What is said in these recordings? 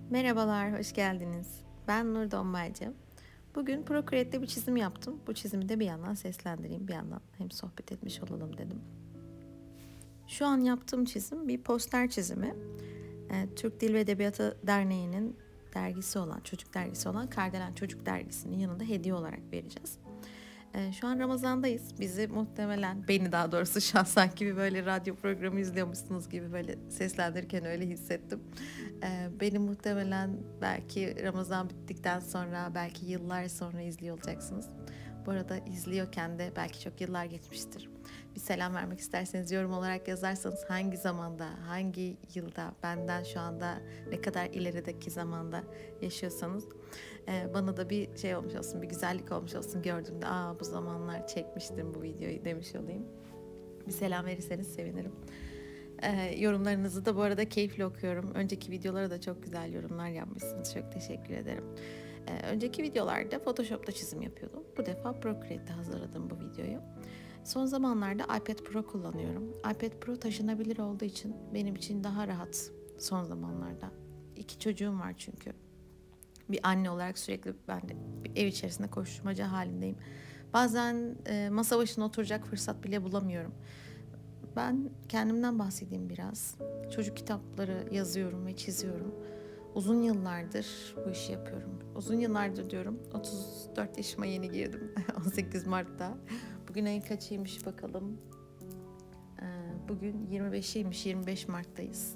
Merhabalar, hoş geldiniz. Ben Nur Donbaycı. Bugün Procreate'de bir çizim yaptım. Bu çizimi de bir yandan seslendireyim, bir yandan hem sohbet etmiş olalım dedim. Şu an yaptığım çizim bir poster çizimi. Türk Dil ve Edebiyatı Derneği'nin dergisi olan, çocuk dergisi olan Kardelen Çocuk Dergisi'nin yanında hediye olarak vereceğiz. Şu an Ramazan'dayız. Bizi muhtemelen, beni daha doğrusu şahsen gibi böyle radyo programı izliyormuşsunuz gibi böyle seslendirirken öyle hissettim. Beni muhtemelen belki Ramazan bittikten sonra, belki yıllar sonra izliyor olacaksınız. Bu arada izliyorken de belki çok yıllar geçmiştir. Bir selam vermek isterseniz yorum olarak yazarsanız hangi zamanda, hangi yılda, benden şu anda ne kadar ilerideki zamanda yaşıyorsanız bana da bir şey olmuş olsun, bir güzellik olmuş olsun gördüğümde bu zamanlar çekmiştim bu videoyu demiş olayım. Bir selam verirseniz sevinirim. Yorumlarınızı da bu arada keyifle okuyorum. Önceki videolara da çok güzel yorumlar yapmışsınız. Çok teşekkür ederim. Önceki videolarda Photoshop'ta çizim yapıyordum. Bu defa Procreate'de hazırladım bu videoyu. Son zamanlarda iPad Pro kullanıyorum. iPad Pro taşınabilir olduğu için benim için daha rahat son zamanlarda. 2 çocuğum var çünkü. Bir anne olarak sürekli ben de bir ev içerisinde koşturmaca halindeyim. Bazen masa başına oturacak fırsat bile bulamıyorum. Ben kendimden bahsedeyim biraz. Çocuk kitapları yazıyorum ve çiziyorum. Uzun yıllardır bu işi yapıyorum. Uzun yıllardır diyorum. 34 yaşıma yeni girdim. 18 Mart'ta. Bugün ayın kaçıymış bakalım. Bugün 25'iymiş. 25 Mart'tayız.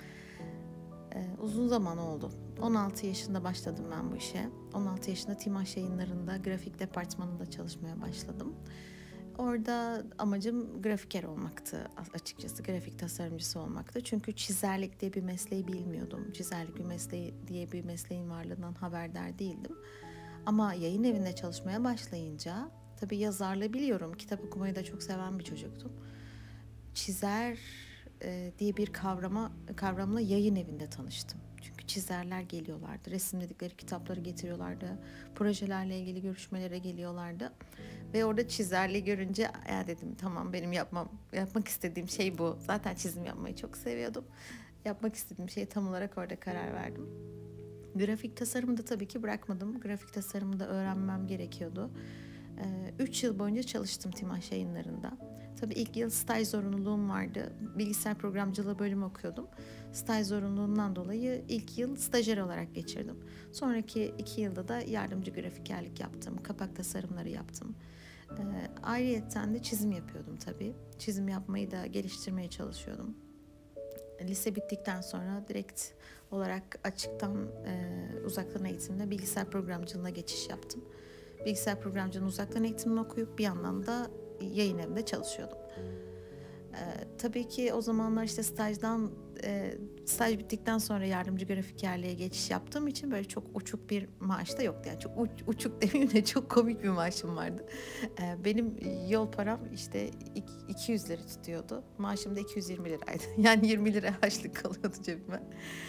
Uzun zaman oldu. 16 yaşında başladım ben bu işe. 16 yaşında Timaş Yayınları'nda grafik departmanında çalışmaya başladım. Orada amacım grafiker olmaktı açıkçası, grafik tasarımcısı olmaktı. Çünkü çizerlik diye bir mesleği bilmiyordum. Çizerlik bir mesleği diye bir mesleğin varlığından haberdar değildim. Ama yayın evinde çalışmaya başlayınca, tabii yazarlığı biliyorum, kitap okumayı da çok seven bir çocuktum. Çizer diye bir kavramla yayın evinde tanıştım. Çünkü çizerler geliyorlardı, resimledikleri kitapları getiriyorlardı, projelerle ilgili görüşmelere geliyorlardı. Ve orada çizerliği görünce ya dedim tamam, benim yapmak istediğim şey bu. Zaten çizim yapmayı çok seviyordum. Yapmak istediğim şeye tam olarak orada karar verdim. Grafik tasarımı da tabii ki bırakmadım. Grafik tasarımı da öğrenmem gerekiyordu. 3 yıl boyunca çalıştım Timaş Yayınları'nda. Tabii ilk yıl staj zorunluluğum vardı. Bilgisayar programcılığı bölümü okuyordum. Staj zorunluluğundan dolayı ilk yıl stajyer olarak geçirdim. Sonraki 2 yılda da yardımcı grafikerlik yaptım. Kapak tasarımları yaptım. Ayrıyeten de çizim yapıyordum tabii. Çizim yapmayı da geliştirmeye çalışıyordum. Lise bittikten sonra direkt olarak açıktan uzaktan eğitimle bilgisayar programcılığına geçiş yaptım. Bilgisayar programcılığının uzaktan eğitimini okuyup bir yandan da yayın evinde çalışıyordum. Tabii ki o zamanlar işte staj bittikten sonra yardımcı grafikerliğe geçiş yaptığım için böyle çok uçuk bir maaş da yoktu. Yani çok uçuk demeyeyim de çok komik bir maaşım vardı. Benim yol param işte 200 lira tutuyordu. Maaşım da 220 liraydı. Yani 20 lira harçlık kalıyordu cebime.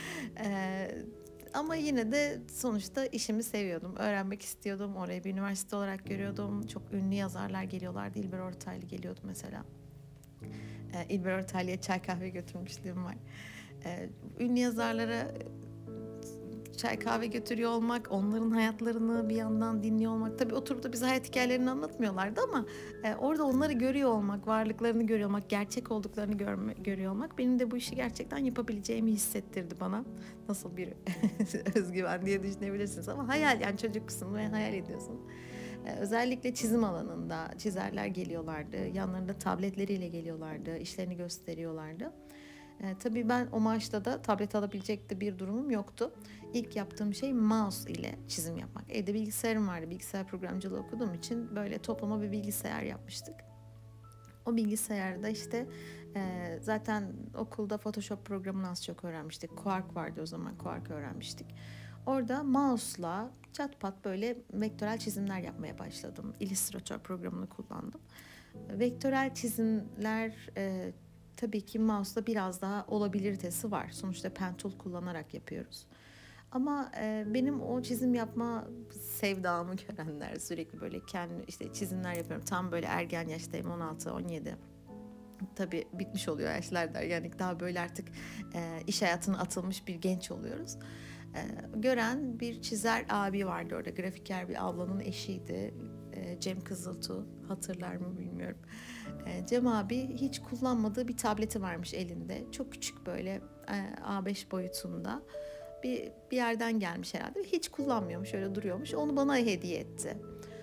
Ama yine de sonuçta işimi seviyordum. Öğrenmek istiyordum. Orayı bir üniversite olarak görüyordum. Çok ünlü yazarlar geliyorlardı. İlber Ortaylı geliyordu mesela. İlber Ortaylı'ya çay kahve götürmüşlüğüm var. Ünlü yazarlara çay kahve götürüyor olmak, onların hayatlarını bir yandan dinliyor olmak. Tabii oturup da bize hayat hikayelerini anlatmıyorlardı ama orada onları görüyor olmak, varlıklarını görüyor olmak, gerçek olduklarını görüyor olmak benim de bu işi gerçekten yapabileceğimi hissettirdi bana. Nasıl bir özgüven diye düşünebilirsiniz ama hayal, yani çocuksun ve hayal ediyorsun. Özellikle çizim alanında çizerler geliyorlardı. Yanlarında tabletleriyle geliyorlardı, işlerini gösteriyorlardı. Tabii ben o maaşta da tablet alabilecek de bir durumum yoktu. İlk yaptığım şey mouse ile çizim yapmak. Evde bilgisayarım vardı. Bilgisayar programcılığı okuduğum için böyle toplama bir bilgisayar yapmıştık. O bilgisayarda işte zaten okulda Photoshop programını az çok öğrenmiştik. Quark vardı o zaman, Quark öğrenmiştik. Orada mouse'la çat pat böyle vektörel çizimler yapmaya başladım. Illustrator programını kullandım. Vektörel çizimler tabii ki mouse'la biraz daha olabilitesi var. Sonuçta pen tool kullanarak yapıyoruz. Ama benim o çizim yapma sevdamı görenler, sürekli böyle kendi işte çizimler yapıyorum. Tam böyle ergen yaştayım, 16-17. Tabii bitmiş oluyor yaşlar der. Yani daha böyle artık iş hayatına atılmış bir genç oluyoruz. Gören bir çizer abi vardı orada, grafiker bir ablanın eşiydi. Cem Kızıltuğ, hatırlar mı bilmiyorum. Cem abi hiç kullanmadığı bir tableti varmış elinde. Çok küçük, böyle A5 boyutunda. Bir yerden gelmiş herhalde. Hiç kullanmıyormuş, öyle duruyormuş. Onu bana hediye etti.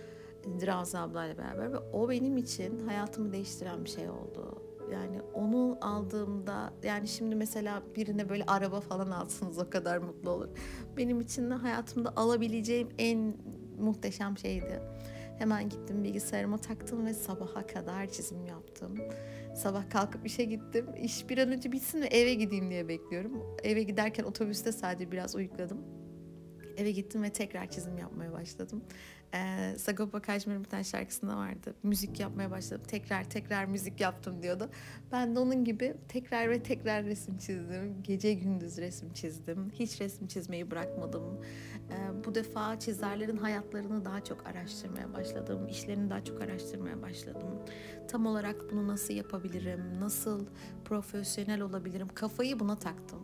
Diraza ablayla beraber, ve o benim için hayatımı değiştiren bir şey oldu. Yani onu aldığımda, yani şimdi mesela birine böyle araba falan alsınız, o kadar mutlu olur. Benim için de hayatımda alabileceğim en muhteşem şeydi. Hemen gittim, bilgisayarıma taktım ve sabaha kadar çizim yaptım. Sabah kalkıp işe gittim. İş bir an önce bitsin ve eve gideyim diye bekliyorum. Eve giderken otobüste sadece biraz uyukladım. Eve gittim ve tekrar çizim yapmaya başladım. Sagopa Kajmer'in bir tane şarkısında vardı. Müzik yapmaya başladım. Tekrar müzik yaptım diyordu. Ben de onun gibi tekrar ve tekrar resim çizdim. Gece gündüz resim çizdim. Hiç resim çizmeyi bırakmadım. Bu defa çizerlerin hayatlarını daha çok araştırmaya başladım. İşlerini daha çok araştırmaya başladım. Tam olarak bunu nasıl yapabilirim? Nasıl profesyonel olabilirim? Kafayı buna taktım.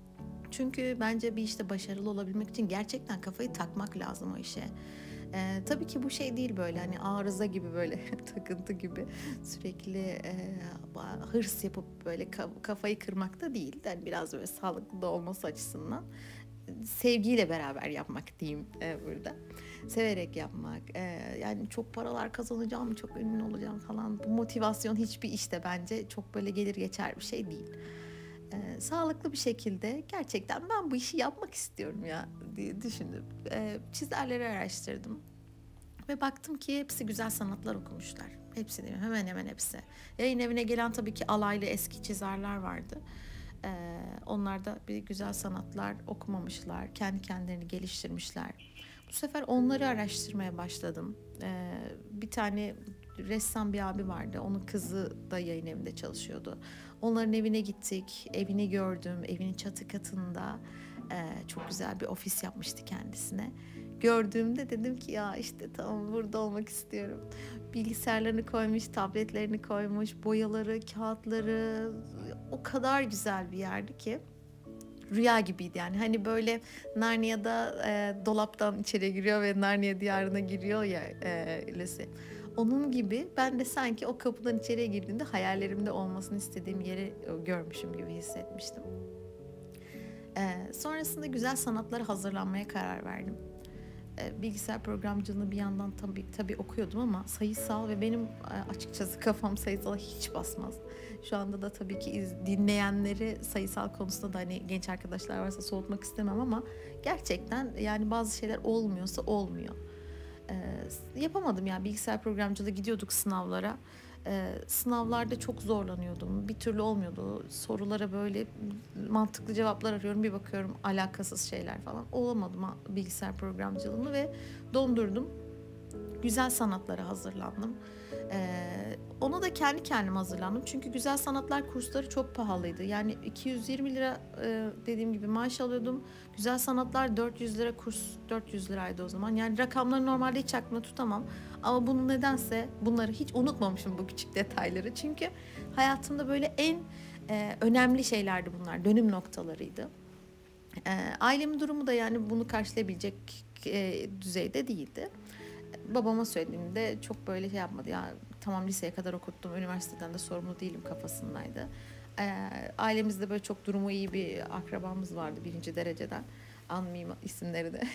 Çünkü bence bir işte başarılı olabilmek için gerçekten kafayı takmak lazım o işe. Tabii ki bu şey değil, böyle hani arıza gibi, böyle takıntı gibi sürekli hırs yapıp böyle kafayı kırmak da değil. Yani biraz böyle sağlıklı da olması açısından sevgiyle beraber yapmak diyeyim burada. Severek yapmak. Yani çok paralar kazanacağım, çok ünlü olacağım falan. Bu motivasyon hiçbir işte bence çok böyle gelir geçer bir şey değil. Sağlıklı bir şekilde gerçekten ben bu işi yapmak istiyorum ya diye düşündüm. Çizerleri araştırdım ve baktım ki hepsi güzel sanatlar okumuşlar. Hepsi değil mi? Hemen hemen hepsi. Yayın evine gelen tabii ki alaylı eski çizerler vardı. Onlar da bir güzel sanatlar okumamışlar. Kendi kendilerini geliştirmişler. Bu sefer onları araştırmaya başladım. Bir tane ressam bir abi vardı. Onun kızı da yayın evinde çalışıyordu. Onların evine gittik. Evini gördüm. Evinin çatı katında çok güzel bir ofis yapmıştı kendisine. Gördüğümde dedim ki ya işte tamam, burada olmak istiyorum. Bilgisayarlarını koymuş, tabletlerini koymuş, boyaları, kağıtları, o kadar güzel bir yerdi ki. Rüya gibiydi yani. Hani böyle Narnia'da dolaptan içeri giriyor ve Narnia diyarına giriyor ya Lucy. Onun gibi ben de sanki o kapıdan içeriye girdiğimde hayallerimde olmasını istediğim yeri görmüşüm gibi hissetmiştim. Sonrasında güzel sanatlara hazırlanmaya karar verdim. Bilgisayar programcılığını bir yandan tabii okuyordum ama sayısal ve benim açıkçası kafam sayısala hiç basmaz. Şu anda da tabii ki dinleyenleri sayısal konusunda da hani genç arkadaşlar varsa soğutmak istemem ama gerçekten yani bazı şeyler olmuyorsa olmuyor. Yapamadım yani, bilgisayar programcılığı gidiyorduk sınavlara. Sınavlarda çok zorlanıyordum. Bir türlü olmuyordu. Sorulara böyle mantıklı cevaplar arıyorum. Bir bakıyorum alakasız şeyler falan. Olamadım bilgisayar programcılığını ve dondurdum. Güzel sanatlara hazırlandım. Ona da kendi kendime hazırlandım. Çünkü güzel sanatlar kursları çok pahalıydı. Yani 220 lira dediğim gibi maaş alıyordum. Güzel sanatlar 400 lira kurs, 400 liraydı o zaman. Yani rakamları normalde hiç aklımda tutamam. Ama bunu nedense bunları hiç unutmamışım, bu küçük detayları. Çünkü hayatımda böyle en önemli şeylerdi bunlar. Dönüm noktalarıydı. Ailemin durumu da yani bunu karşılayabilecek düzeyde değildi. Babama söylediğimde çok böyle şey yapmadı ya, tamam liseye kadar okuttum, üniversiteden de sorumlu değilim kafasındaydı. Ailemizde böyle çok durumu iyi bir akrabamız vardı birinci dereceden, anmayayım isimleri de.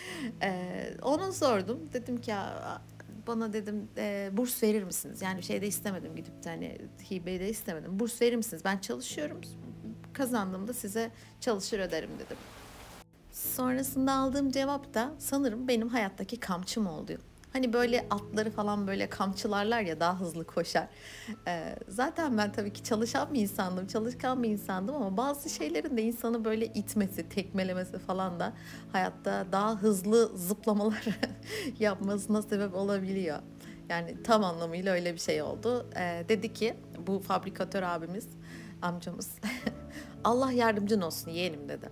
Onu sordum, dedim ki ya bana dedim burs verir misiniz? Yani şeyde istemedim, gidip de hani hibeyi istemedim, burs verir misiniz? Ben çalışıyorum, kazandığımda size çalışır öderim dedim. Sonrasında aldığım cevap da sanırım benim hayattaki kamçım oldu. Hani böyle atları falan böyle kamçılarlar ya, daha hızlı koşar. Zaten ben tabii ki çalışan bir insandım, çalışkan bir insandım ama bazı şeylerin de insanı böyle itmesi, tekmelemesi falan da hayatta daha hızlı zıplamalar yapmasına sebep olabiliyor. Yani tam anlamıyla öyle bir şey oldu. Dedi ki bu fabrikatör abimiz, amcamız, Allah yardımcın olsun yeğenim dedi.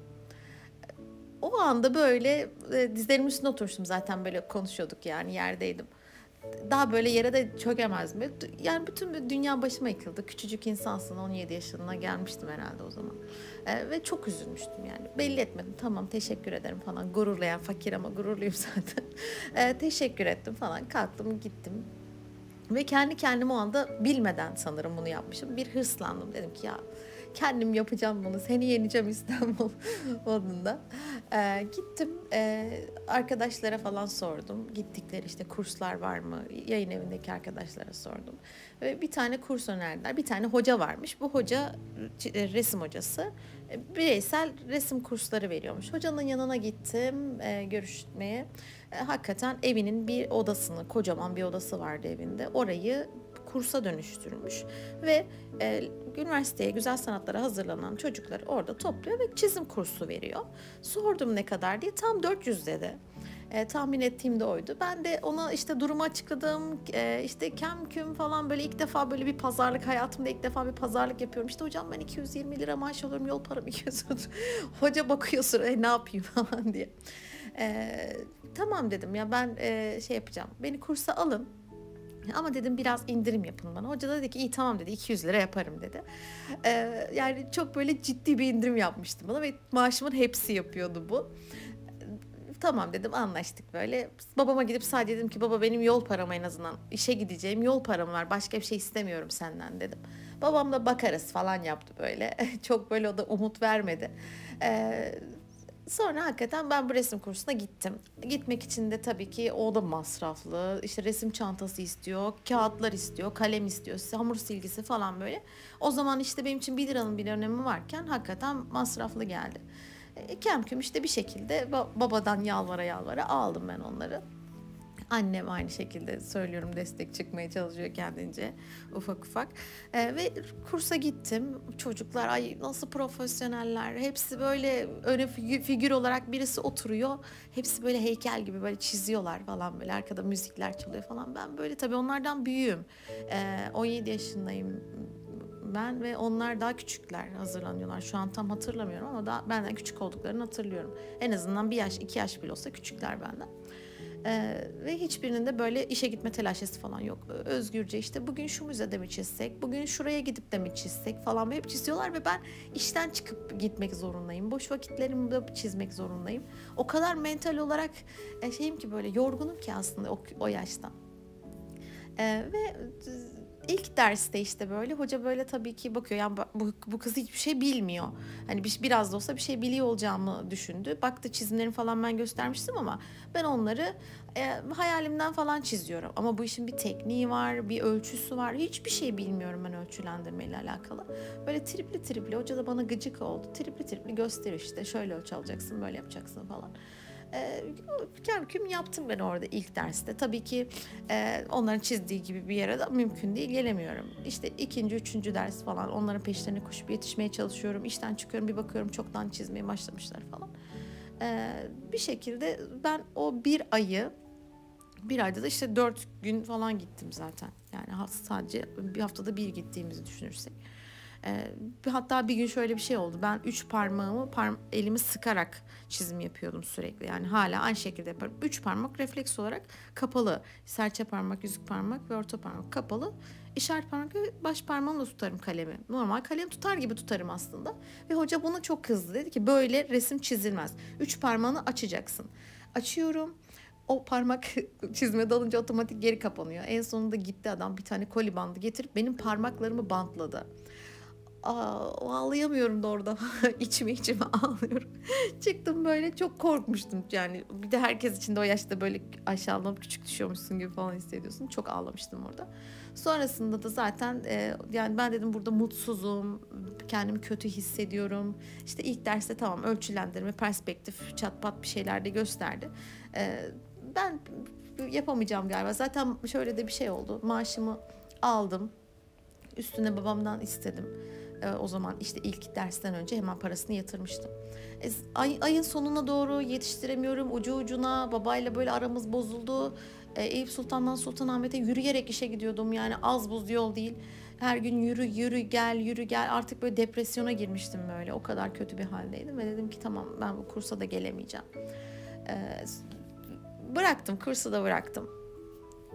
O anda böyle dizlerimin üstüne oturmuştum, zaten böyle konuşuyorduk yani, yerdeydim. daha böyle yere de çökemez mi? Yani bütün bir dünya başıma yıkıldı. Küçücük insansın, 17 yaşına gelmiştim herhalde o zaman. Ve çok üzülmüştüm yani. Belli etmedim. Tamam, teşekkür ederim falan. Gururlayan fakir ama gururluyum zaten. Teşekkür ettim falan. Kalktım gittim. Ve kendi kendime o anda bilmeden sanırım bunu yapmışım. Bir hırslandım. Dedim ki ya kendim yapacağım bunu. Seni yeneceğim İstanbul modunda. Gittim arkadaşlara falan sordum. Gittikleri işte kurslar var mı? Yayın evindeki arkadaşlara sordum. Ve bir tane kurs önerdiler. Bir tane hoca varmış. Bu hoca resim hocası. Bireysel resim kursları veriyormuş. Hocanın yanına gittim görüşmeye. Hakikaten evinin bir odasını, kocaman bir odası vardı evinde. Orayı kursa dönüştürmüş ve üniversiteye güzel sanatlara hazırlanan çocukları orada topluyor ve çizim kursu veriyor. Sordum ne kadar diye, tam 400 dedi. Tahmin ettiğim de oydu. Ben de ona işte durumu açıkladım. İşte kem küm falan, böyle ilk defa böyle bir pazarlık, hayatımda ilk defa bir pazarlık yapıyorum. İşte hocam ben 220 lira maaş alıyorum, yol param 200 lira. Hoca bakıyor sonra ne yapayım falan diye. Tamam dedim ya, ben şey yapacağım. Beni kursa alın. Ama dedim biraz indirim yapın bana. Hoca da dedi ki iyi tamam dedi, 200 lira yaparım dedi. Yani çok böyle ciddi bir indirim yapmıştım bana ve maaşımın hepsi yapıyordu bu. Tamam dedim, anlaştık böyle. Babama gidip sadece dedim ki baba benim yol paramı, en azından işe gideceğim yol paramı var. Başka bir şey istemiyorum senden dedim. Babam da bakarız falan yaptı böyle. Çok böyle o da umut vermedi. Sonra hakikaten ben bu resim kursuna gittim. Gitmek için de tabii ki o da masraflı. İşte resim çantası istiyor, kağıtlar istiyor, kalem istiyor, hamur silgisi falan böyle. O zaman işte benim için 1 liranın bir önemi varken hakikaten masraflı geldi. Kemküm işte bir şekilde babadan yalvara yalvara aldım ben onları. Annem aynı şekilde söylüyorum, destek çıkmaya çalışıyor kendince ufak ufak. Ve kursa gittim. Çocuklar ay nasıl profesyoneller. Hepsi böyle öne figür olarak birisi oturuyor. Hepsi böyle heykel gibi böyle çiziyorlar falan, böyle arkada müzikler çalıyor falan. Ben böyle tabii onlardan büyüğüm. 17 yaşındayım ben ve onlar daha küçükler, hazırlanıyorlar. Şu an tam hatırlamıyorum ama daha benden küçük olduklarını hatırlıyorum. En azından 1 yaş 2 yaş bile olsa küçükler benden. Ve hiçbirinin de böyle işe gitme telaşesi falan yok. Özgürce işte bugün şu müzede mi çizsek, bugün şuraya gidip de mi çizsek falan, hep çiziyorlar ve ben işten çıkıp gitmek zorundayım. Boş vakitlerimde çizmek zorundayım. O kadar mental olarak şeyim ki, böyle yorgunum ki aslında o yaştan. Ve ilk derste işte böyle hoca böyle tabii ki bakıyor, yani bu kız hiçbir şey bilmiyor. Hani biraz da olsa bir şey biliyor olacağımı düşündü. Baktı çizimlerimi falan ben göstermiştim ama ben onları hayalimden falan çiziyorum. Ama bu işin bir tekniği var, bir ölçüsü var. Hiçbir şey bilmiyorum ben ölçülendirmeyle alakalı. Böyle tripli tripli, hoca da bana gıcık oldu. Tripli tripli gösteriyor işte, şöyle ölçü alacaksın, böyle yapacaksın falan. Küm yaptım ben orada ilk derste. Tabii ki onların çizdiği gibi bir yere de mümkün değil, gelemiyorum. İşte 2. 3. ders falan onların peşlerine koşup yetişmeye çalışıyorum. İşten çıkıyorum, bir bakıyorum çoktan çizmeye başlamışlar falan. Bir şekilde ben o bir ayda da işte 4 gün falan gittim zaten. Yani sadece bir haftada bir gittiğimizi düşünürsek. Hatta bir gün şöyle bir şey oldu. Ben 3 parmağımı elimi sıkarak çizim yapıyordum sürekli. Yani hala aynı şekilde yaparım. 3 parmak refleks olarak kapalı. Serçe parmak, yüzük parmak ve orta parmak kapalı. İşaret parmak ve baş parmağımla tutarım kalemi. Normal kalem tutar gibi tutarım aslında. Ve hoca bunu çok kızdı. Dedi ki böyle resim çizilmez. 3 parmağını açacaksın. Açıyorum. O parmak çizmeye dalınca otomatik geri kapanıyor. En sonunda gitti adam, bir tane koli bandı getirip benim parmaklarımı bantladı. Ağlayamıyorum da orada. içime ağlıyorum. Çıktım böyle, çok korkmuştum yani. Bir de herkes içinde o yaşta böyle aşağılanıp küçük düşüyormuşsun gibi falan hissediyorsun. Çok ağlamıştım orada. Sonrasında da zaten yani ben dedim burada mutsuzum, kendimi kötü hissediyorum. İşte ilk derste tamam ölçülendirme, perspektif, çat pat bir şeyler de gösterdi. Ben yapamayacağım galiba. Zaten şöyle de bir şey oldu. Maaşımı aldım. Üstüne babamdan istedim. O zaman işte ilk dersten önce hemen parasını yatırmıştım. Ayın sonuna doğru yetiştiremiyorum, ucu ucuna babayla böyle aramız bozuldu. Eyüp Sultan'dan Sultanahmet'e yürüyerek işe gidiyordum, yani az buz yol değil. Her gün yürü gel, artık böyle depresyona girmiştim, böyle o kadar kötü bir haldeydim ve dedim ki tamam, ben bu kursa da gelemeyeceğim. Bıraktım, kursu da bıraktım.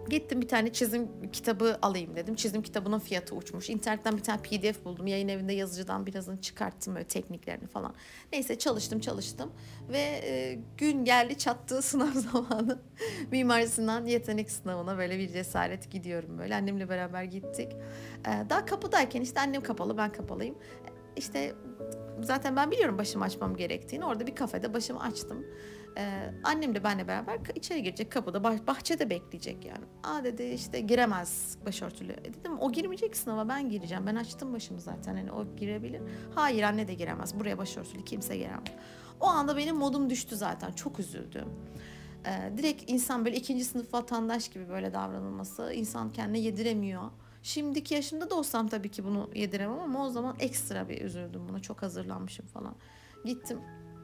Gittim bir tane çizim kitabı alayım dedim. Çizim kitabının fiyatı uçmuş. İnternetten bir tane PDF buldum. Yayın evinde yazıcıdan birazını çıkarttım, böyle tekniklerini falan. Neyse çalıştım ve gün geldi çattığı sınav zamanı. Mimar Sinan yetenek sınavına böyle bir cesaret gidiyorum böyle. Annemle beraber gittik. Daha kapıdayken işte annem kapalı, ben kapalıyım. İşte zaten ben biliyorum başımı açmam gerektiğini. Orada bir kafede başımı açtım. Annem de benle beraber içeri girecek, kapıda bahçede bekleyecek yani. Dedi işte giremez başörtülü. Dedim o girmeyecek sınava, ben gireceğim. Ben açtım başımı zaten, hani o girebilir. Hayır anne de giremez. Buraya başörtülü kimse giremez. O anda benim modum düştü zaten. Çok üzüldüm. Direkt insan böyle ikinci sınıf vatandaş gibi böyle davranılması, insan kendine yediremiyor. Şimdiki yaşımda da olsam tabii ki bunu yediremem ama o zaman ekstra bir üzüldüm buna. Çok hazırlanmışım falan. Gittim.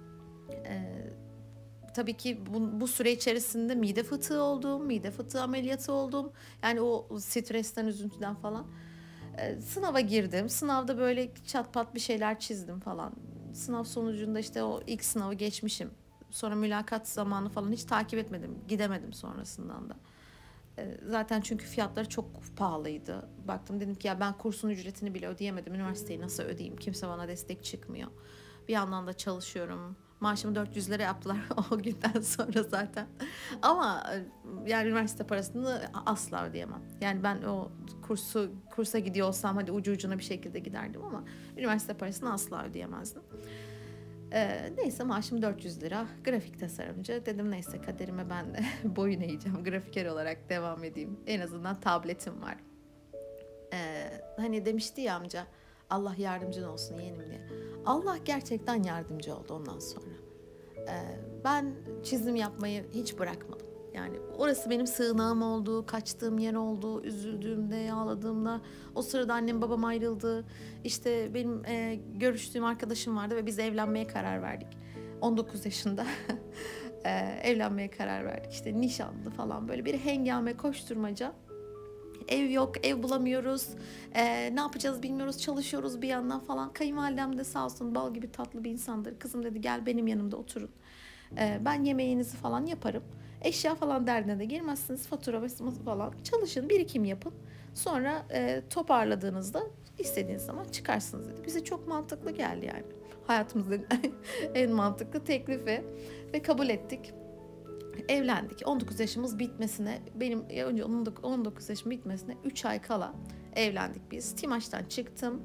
Tabii ki bu süre içerisinde mide fıtığı oldum, mide fıtığı ameliyatı oldum. Yani o stresten, üzüntüden falan. Sınava girdim. Sınavda böyle çat pat bir şeyler çizdim falan. Sınav sonucunda işte o ilk sınavı geçmişim. Sonra mülakat zamanı falan hiç takip etmedim. Gidemedim sonrasından da. Zaten çünkü fiyatları çok pahalıydı. Baktım dedim ki ya ben kursun ücretini bile ödeyemedim. Üniversiteyi nasıl ödeyeyim? Kimse bana destek çıkmıyor. Bir yandan da çalışıyorum. Maaşımı 400 lira yaptılar o günden sonra zaten. Ama yani üniversite parasını asla ödeyemem. Yani ben o kursa gidiyor olsam hadi ucu ucuna bir şekilde giderdim ama üniversite parasını asla ödeyemezdim. Neyse maaşım 400 lira. Grafik tasarımcı. Dedim neyse kaderime ben de boyun eğeceğim. Grafiker olarak devam edeyim. En azından tabletim var. Hani demişti ya amca, Allah yardımcın olsun yeğenim diye. Allah gerçekten yardımcı oldu ondan sonra. Ben çizim yapmayı hiç bırakmadım. Yani orası benim sığınağım oldu, kaçtığım yer oldu, üzüldüğümde, ağladığımda. O sırada annem babam ayrıldı. İşte benim görüştüğüm arkadaşım vardı ve biz evlenmeye karar verdik. 19 yaşında evlenmeye karar verdik. İşte nişanlı falan, böyle bir hengame, koşturmaca. Ev yok, ev bulamıyoruz, ne yapacağız bilmiyoruz, çalışıyoruz bir yandan falan. Kayınvalidem de sağ olsun bal gibi tatlı bir insandır. Kızım dedi gel benim yanımda oturun. Ben yemeğinizi falan yaparım. Eşya falan derdine de girmezsiniz, fatura ve falan. Çalışın, birikim yapın. Sonra toparladığınızda istediğiniz zaman çıkarsınız dedi. Bize çok mantıklı geldi yani. Hayatımızın en mantıklı teklifi ve kabul ettik. Evlendik. 19 yaşımız bitmesine, benim önce 19 yaşım bitmesine 3 ay kala evlendik biz. Timaş'tan çıktım.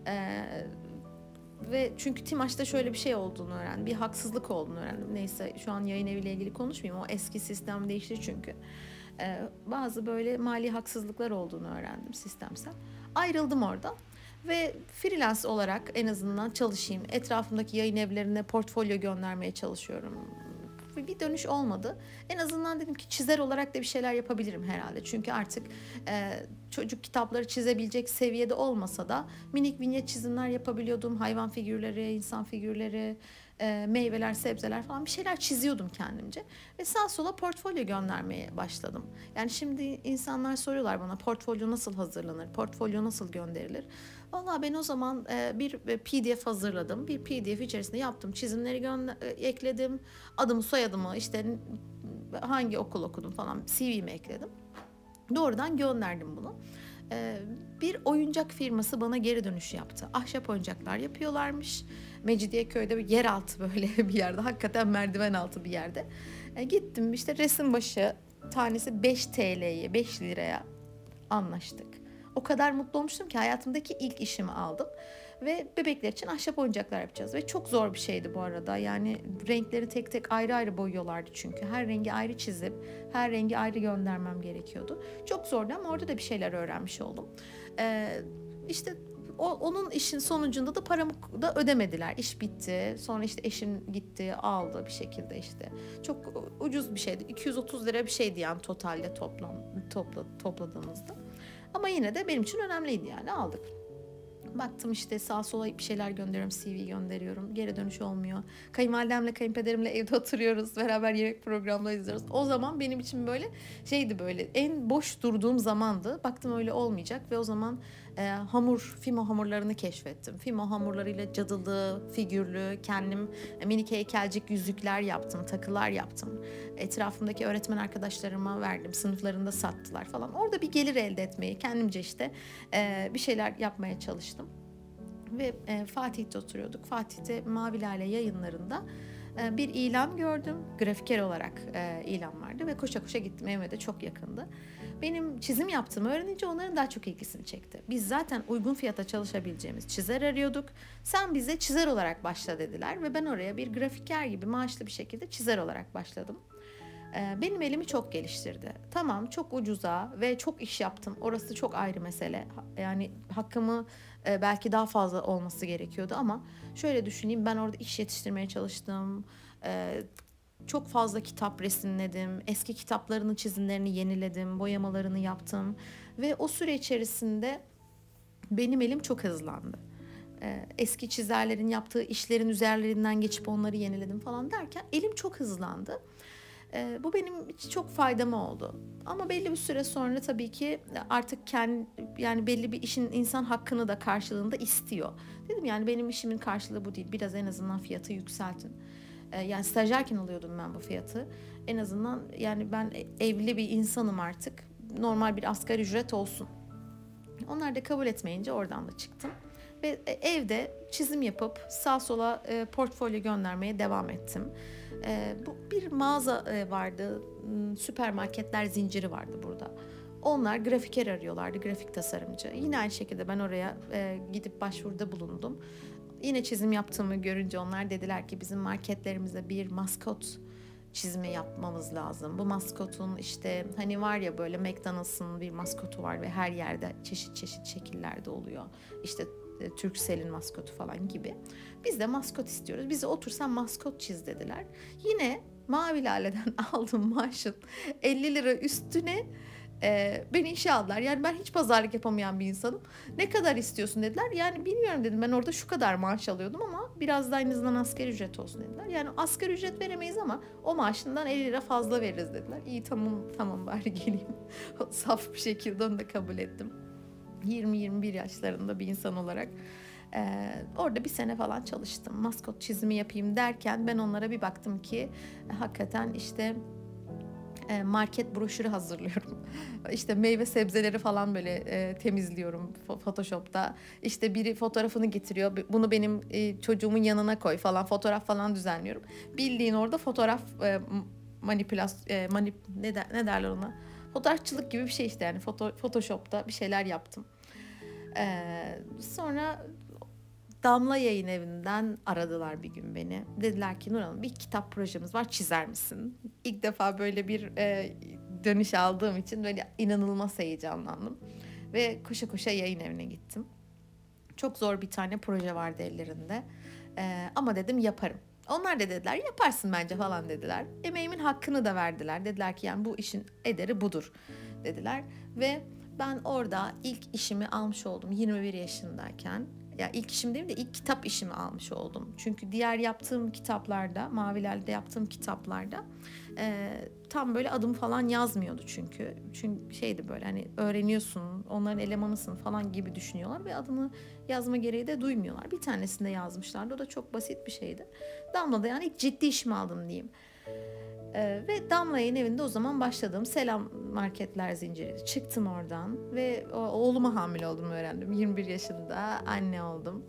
Ve çünkü Timaş'ta şöyle bir şey olduğunu öğrendim. Bir haksızlık olduğunu öğrendim. Neyse şu an yayın eviyle ilgili konuşmayayım. O eski sistem değişti çünkü. Bazı böyle mali haksızlıklar olduğunu öğrendim sistemsel. Ayrıldım oradan. Ve freelance olarak en azından çalışayım. Etrafımdaki yayın evlerine portfolyo göndermeye çalışıyorum. Bir dönüş olmadı. En azından dedim ki çizer olarak da bir şeyler yapabilirim herhalde. Çünkü artık çocuk kitapları çizebilecek seviyede olmasa da minik vinyet çizimler yapabiliyordum. Hayvan figürleri, insan figürleri, meyveler, sebzeler falan bir şeyler çiziyordum kendimce. Ve sağa sola portfolyo göndermeye başladım. Yani şimdi insanlar soruyorlar bana portfolyo nasıl hazırlanır, portfolyo nasıl gönderilir? Vallahi ben o zaman bir PDF hazırladım. Bir PDF içerisinde yaptım. Çizimleri ekledim. Adımı, soyadımı, işte hangi okul okudum falan CV'mi ekledim. Doğrudan gönderdim bunu. Bir oyuncak firması bana geri dönüş yaptı. Ahşap oyuncaklar yapıyorlarmış. Mecidiyeköy'de bir yeraltı böyle bir yerde. Hakikaten merdiven altı bir yerde. Gittim işte resim başı tanesi 5 TL'ye, 5 liraya anlaştık. O kadar mutlu olmuştum ki hayatımdaki ilk işimi aldım. Ve bebekler için ahşap oyuncaklar yapacağız. Ve çok zor bir şeydi bu arada. Yani renkleri tek tek ayrı ayrı boyuyorlardı çünkü. Her rengi ayrı çizip her rengi ayrı göndermem gerekiyordu. Çok zordu ama orada da bir şeyler öğrenmiş oldum. İşte onun işin sonucunda da paramı da ödemediler. İş bitti. Sonra işte eşim gitti aldı bir şekilde işte. Çok ucuz bir şeydi. 230 lira bir şeydi yani totalde topladığımızda. Ama yine de benim için önemliydi yani aldık. Baktım işte sağa sola bir şeyler gönderiyorum, CV gönderiyorum. Geri dönüş olmuyor. Kayınvalidemle, kayınpederimle evde oturuyoruz. Beraber yemek programları izliyoruz. O zaman benim için böyle şeydi, böyle en boş durduğum zamandı. Baktım öyle olmayacak ve o zaman Fimo hamurlarını keşfettim. Fimo hamurlarıyla cadılı, figürlü, kendim minik heykelcik yüzükler yaptım, takılar yaptım. Etrafımdaki öğretmen arkadaşlarıma verdim. Sınıflarında sattılar falan. Orada bir gelir elde etmeyi, kendimce işte bir şeyler yapmaya çalıştım. Ve Fatih'te oturuyorduk. Fatih'te Mavi Lale Yayınları'nda bir ilan gördüm. Grafiker olarak ilan vardı ve koşa koşa gittim. Evime de çok yakındı. Benim çizim yaptığımı öğrenince onların daha çok ilgisini çekti. Biz zaten uygun fiyata çalışabileceğimiz çizer arıyorduk. Sen bize çizer olarak başla dediler ve ben oraya bir grafiker gibi maaşlı bir şekilde çizer olarak başladım. Benim elimi çok geliştirdi. Tamam, çok ucuza ve çok iş yaptım. Orası çok ayrı mesele. Yani hakkımı belki daha fazla olması gerekiyordu ama şöyle düşüneyim, ben orada iş yetiştirmeye çalıştım. Çok fazla kitap resimledim. Eski kitaplarının çizimlerini yeniledim. Boyamalarını yaptım. Ve o süre içerisinde benim elim çok hızlandı. Eski çizerlerin yaptığı işlerin üzerlerinden geçip onları yeniledim falan derken elim çok hızlandı. Bu benim çok faydama oldu. Ama belli bir süre sonra tabii ki artık yani belli bir işin insan hakkını da karşılığında istiyor. Dedim yani benim işimin karşılığı bu değil. Biraz en azından fiyatı yükseltin. Yani stajyerken alıyordum ben bu fiyatı. En azından yani ben evli bir insanım artık. Normal bir asgari ücret olsun. Onlar da kabul etmeyince oradan da çıktım. Ve evde çizim yapıp sağ sola portfolyo göndermeye devam ettim. Bu bir mağaza vardı, süpermarketler zinciri vardı burada. Onlar grafiker arıyorlardı, grafik tasarımcı. Yine aynı şekilde ben oraya gidip başvuruda bulundum. Yine çizim yaptığımı görünce onlar dediler ki bizim marketlerimizde bir maskot çizimi yapmamız lazım. Bu maskotun işte hani var ya böyle McDonald's'ın bir maskotu var ve her yerde çeşit çeşit şekillerde oluyor. İşte Turkcell'in maskotu falan gibi. Biz de maskot istiyoruz. Bize otursan maskot çiz dediler. Yine Mavi Lale'den aldığım maaşın 50 lira üstüne beni işe aldılar. Yani ben hiç pazarlık yapamayan bir insanım. Ne kadar istiyorsun dediler. Yani bilmiyorum dedim. Ben orada şu kadar maaş alıyordum ama biraz da en azından asgari ücret olsun dediler. Yani asgari ücret veremeyiz ama o maaşından 50 lira fazla veririz dediler. İyi tamam bari geleyim. Saf bir şekilde onu da kabul ettim. 20-21 yaşlarında bir insan olarak orada bir sene falan çalıştım. Maskot çizimi yapayım derken ben onlara bir baktım ki hakikaten işte market broşürü hazırlıyorum. İşte meyve sebzeleri falan böyle temizliyorum Photoshop'ta. İşte biri fotoğrafını getiriyor. Bunu benim çocuğumun yanına koy falan, fotoğraf falan düzenliyorum. Bildiğin orada fotoğraf ne derler ona? Fotoğrafçılık gibi bir şey işte yani Photoshop'ta bir şeyler yaptım. Sonra Damla Yayın Evi'nden aradılar bir gün beni. Dediler ki Nur Hanım bir kitap projemiz var, çizer misin? İlk defa böyle bir dönüş aldığım için böyle inanılmaz heyecanlandım. Ve koşa koşa yayın evine gittim. Çok zor bir tane proje vardı ellerinde. Ama dedim yaparım. Onlar da dediler yaparsın bence falan dediler. Emeğimin hakkını da verdiler. Dediler ki yani bu işin ederi budur dediler. Ve ben orada ilk işimi almış oldum 21 yaşındayken. Ya ilk işim değil de ilk kitap işimi almış oldum. Çünkü diğer yaptığım kitaplarda, Maviler'de yaptığım kitaplarda tam böyle adım falan yazmıyordu çünkü. Çünkü şeydi böyle hani öğreniyorsun, onların elemanısın falan gibi düşünüyorlar ve adını yazma gereği de duymuyorlar. Bir tanesinde yazmışlardı. O da çok basit bir şeydi. Damla'da yani ilk ciddi işimi aldım diyeyim. Ve Damla Yayın Evi'nde o zaman başladım. Selam Marketler Zinciri. Çıktım oradan ve oğluma hamile olduğumu öğrendim. 21 yaşında anne oldum.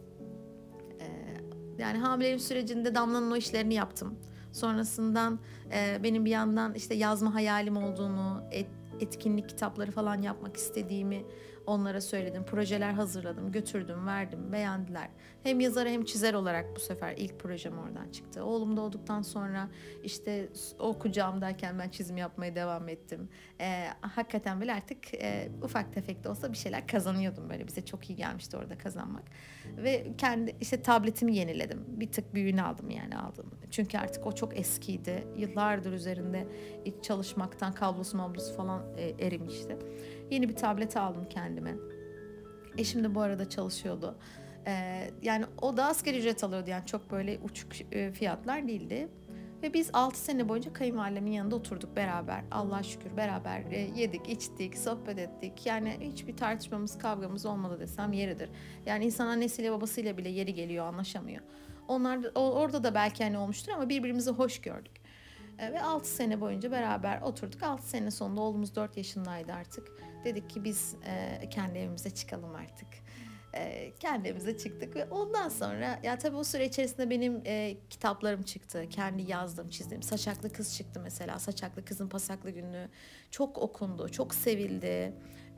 Yani hamilelik sürecinde Damla'nın o işlerini yaptım. Sonrasından benim bir yandan işte yazma hayalim olduğunu, etkinlik kitapları falan yapmak istediğimi onlara söyledim. Projeler hazırladım, götürdüm, verdim, beğendiler. Hem yazar hem çizer olarak bu sefer ilk projem oradan çıktı. Oğlum doğduktan sonra işte o kucağımdayken ben çizim yapmaya devam ettim. Hakikaten böyle artık ufak tefek de olsa bir şeyler kazanıyordum böyle. Bize çok iyi gelmişti orada kazanmak. Ve kendi işte tabletimi yeniledim. Bir tık büyüğünü aldım yani aldım. Çünkü artık o çok eskiydi. Yıllardır üzerinde çalışmaktan kablosu falan erimişti. Yeni bir tablet aldım kendime. Eşim de bu arada çalışıyordu. Yani o da asgari ücret alıyordu. Yani çok böyle uçuk fiyatlar değildi. Ve biz 6 sene boyunca kayınvalidemin yanında oturduk beraber. Allah'a şükür beraber yedik, içtik, sohbet ettik. Yani hiçbir tartışmamız, kavgamız olmadı desem yeridir. Yani insan annesiyle babasıyla bile yeri geliyor, anlaşamıyor. Orada da belki hani olmuştur ama birbirimizi hoş gördük. Ve 6 sene boyunca beraber oturduk. 6 sene sonunda oğlumuz 4 yaşındaydı artık. Dedik ki biz kendi evimize çıkalım artık. Kendi evimize çıktık ve ondan sonra ya tabii o süre içerisinde benim kitaplarım çıktı. Kendi yazdım, çizdim. Saçaklı Kız çıktı mesela. Saçaklı Kızın Pasaklı Günlüğü çok okundu, çok sevildi.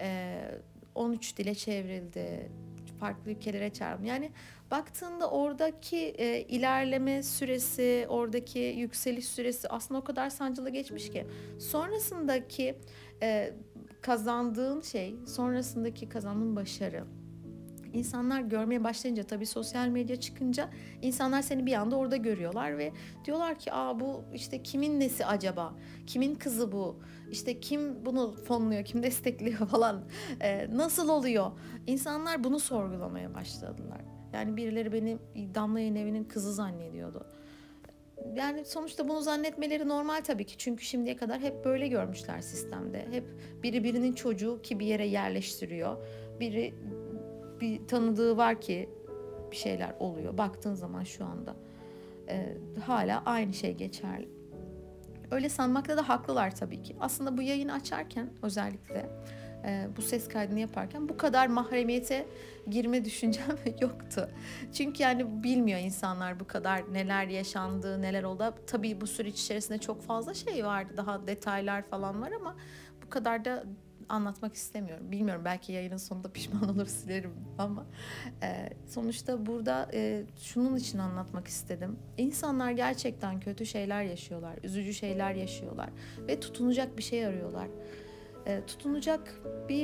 13 dile çevrildi. Farklı ülkelere çağrıldı. Yani baktığında oradaki ilerleme süresi, oradaki yükseliş süresi aslında o kadar sancılı geçmiş ki. Sonrasındaki kazandığın şey, sonrasındaki kazandığın başarı. İnsanlar görmeye başlayınca tabii sosyal medya çıkınca insanlar seni bir anda orada görüyorlar ve diyorlar ki bu işte kimin nesi acaba? Kimin kızı bu? İşte kim bunu fonluyor, kim destekliyor falan. Nasıl oluyor? İnsanlar bunu sorgulamaya başladılar. Yani birileri beni Damla Yayınevi'nin kızı zannediyordu. Yani sonuçta bunu zannetmeleri normal tabii ki. Çünkü şimdiye kadar hep böyle görmüşler sistemde. Hep biri birinin çocuğu ki bir yere yerleştiriyor. Biri bir tanıdığı var ki bir şeyler oluyor. Baktığın zaman şu anda hala aynı şey geçerli. Öyle sanmakta da haklılar tabii ki. Aslında bu yayını açarken özellikle bu ses kaydını yaparken bu kadar mahremiyete girme düşüncem yoktu. Çünkü yani bilmiyor insanlar bu kadar neler yaşandı, neler oldu. Tabii bu süreç içerisinde çok fazla şey vardı. Daha detaylar falan var ama bu kadar da anlatmak istemiyorum. Bilmiyorum, belki yayının sonunda pişman olur, silerim ama sonuçta burada şunun için anlatmak istedim. İnsanlar gerçekten kötü şeyler yaşıyorlar, üzücü şeyler yaşıyorlar ve tutunacak bir şey arıyorlar. Tutunacak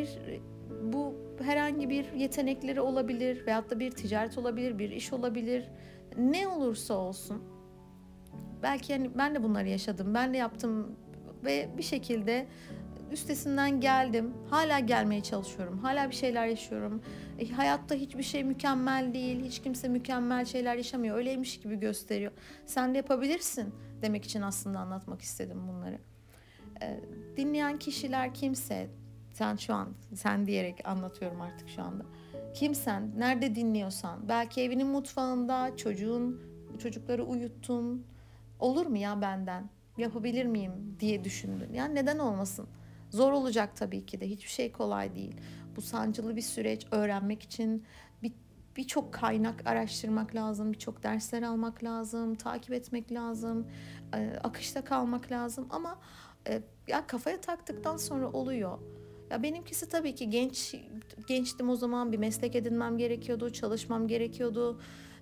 bu herhangi bir yetenekleri olabilir veyahut da bir ticaret olabilir, bir iş olabilir. Ne olursa olsun. Belki yani ben de bunları yaşadım, ben de yaptım ve bir şekilde üstesinden geldim. Hala gelmeye çalışıyorum. Hala bir şeyler yaşıyorum. Hayatta hiçbir şey mükemmel değil. Hiç kimse mükemmel şeyler yaşamıyor. Öyleymiş gibi gösteriyor. Sen de yapabilirsin demek için aslında anlatmak istedim bunları. Dinleyen kişiler kimse, sen diyerek anlatıyorum artık şu anda. Kimsen, nerede dinliyorsan, belki evinin mutfağında çocukları uyuttun. Olur mu ya benden? Yapabilir miyim diye düşündün. Yani neden olmasın? Zor olacak tabii ki de. Hiçbir şey kolay değil. Bu sancılı bir süreç. Öğrenmek için birçok kaynak araştırmak lazım. Birçok dersler almak lazım. Takip etmek lazım. Akışta kalmak lazım. Ama ya kafaya taktıktan sonra oluyor. Ya benimkisi tabii ki gençtim o zaman. Bir meslek edinmem gerekiyordu. Çalışmam gerekiyordu.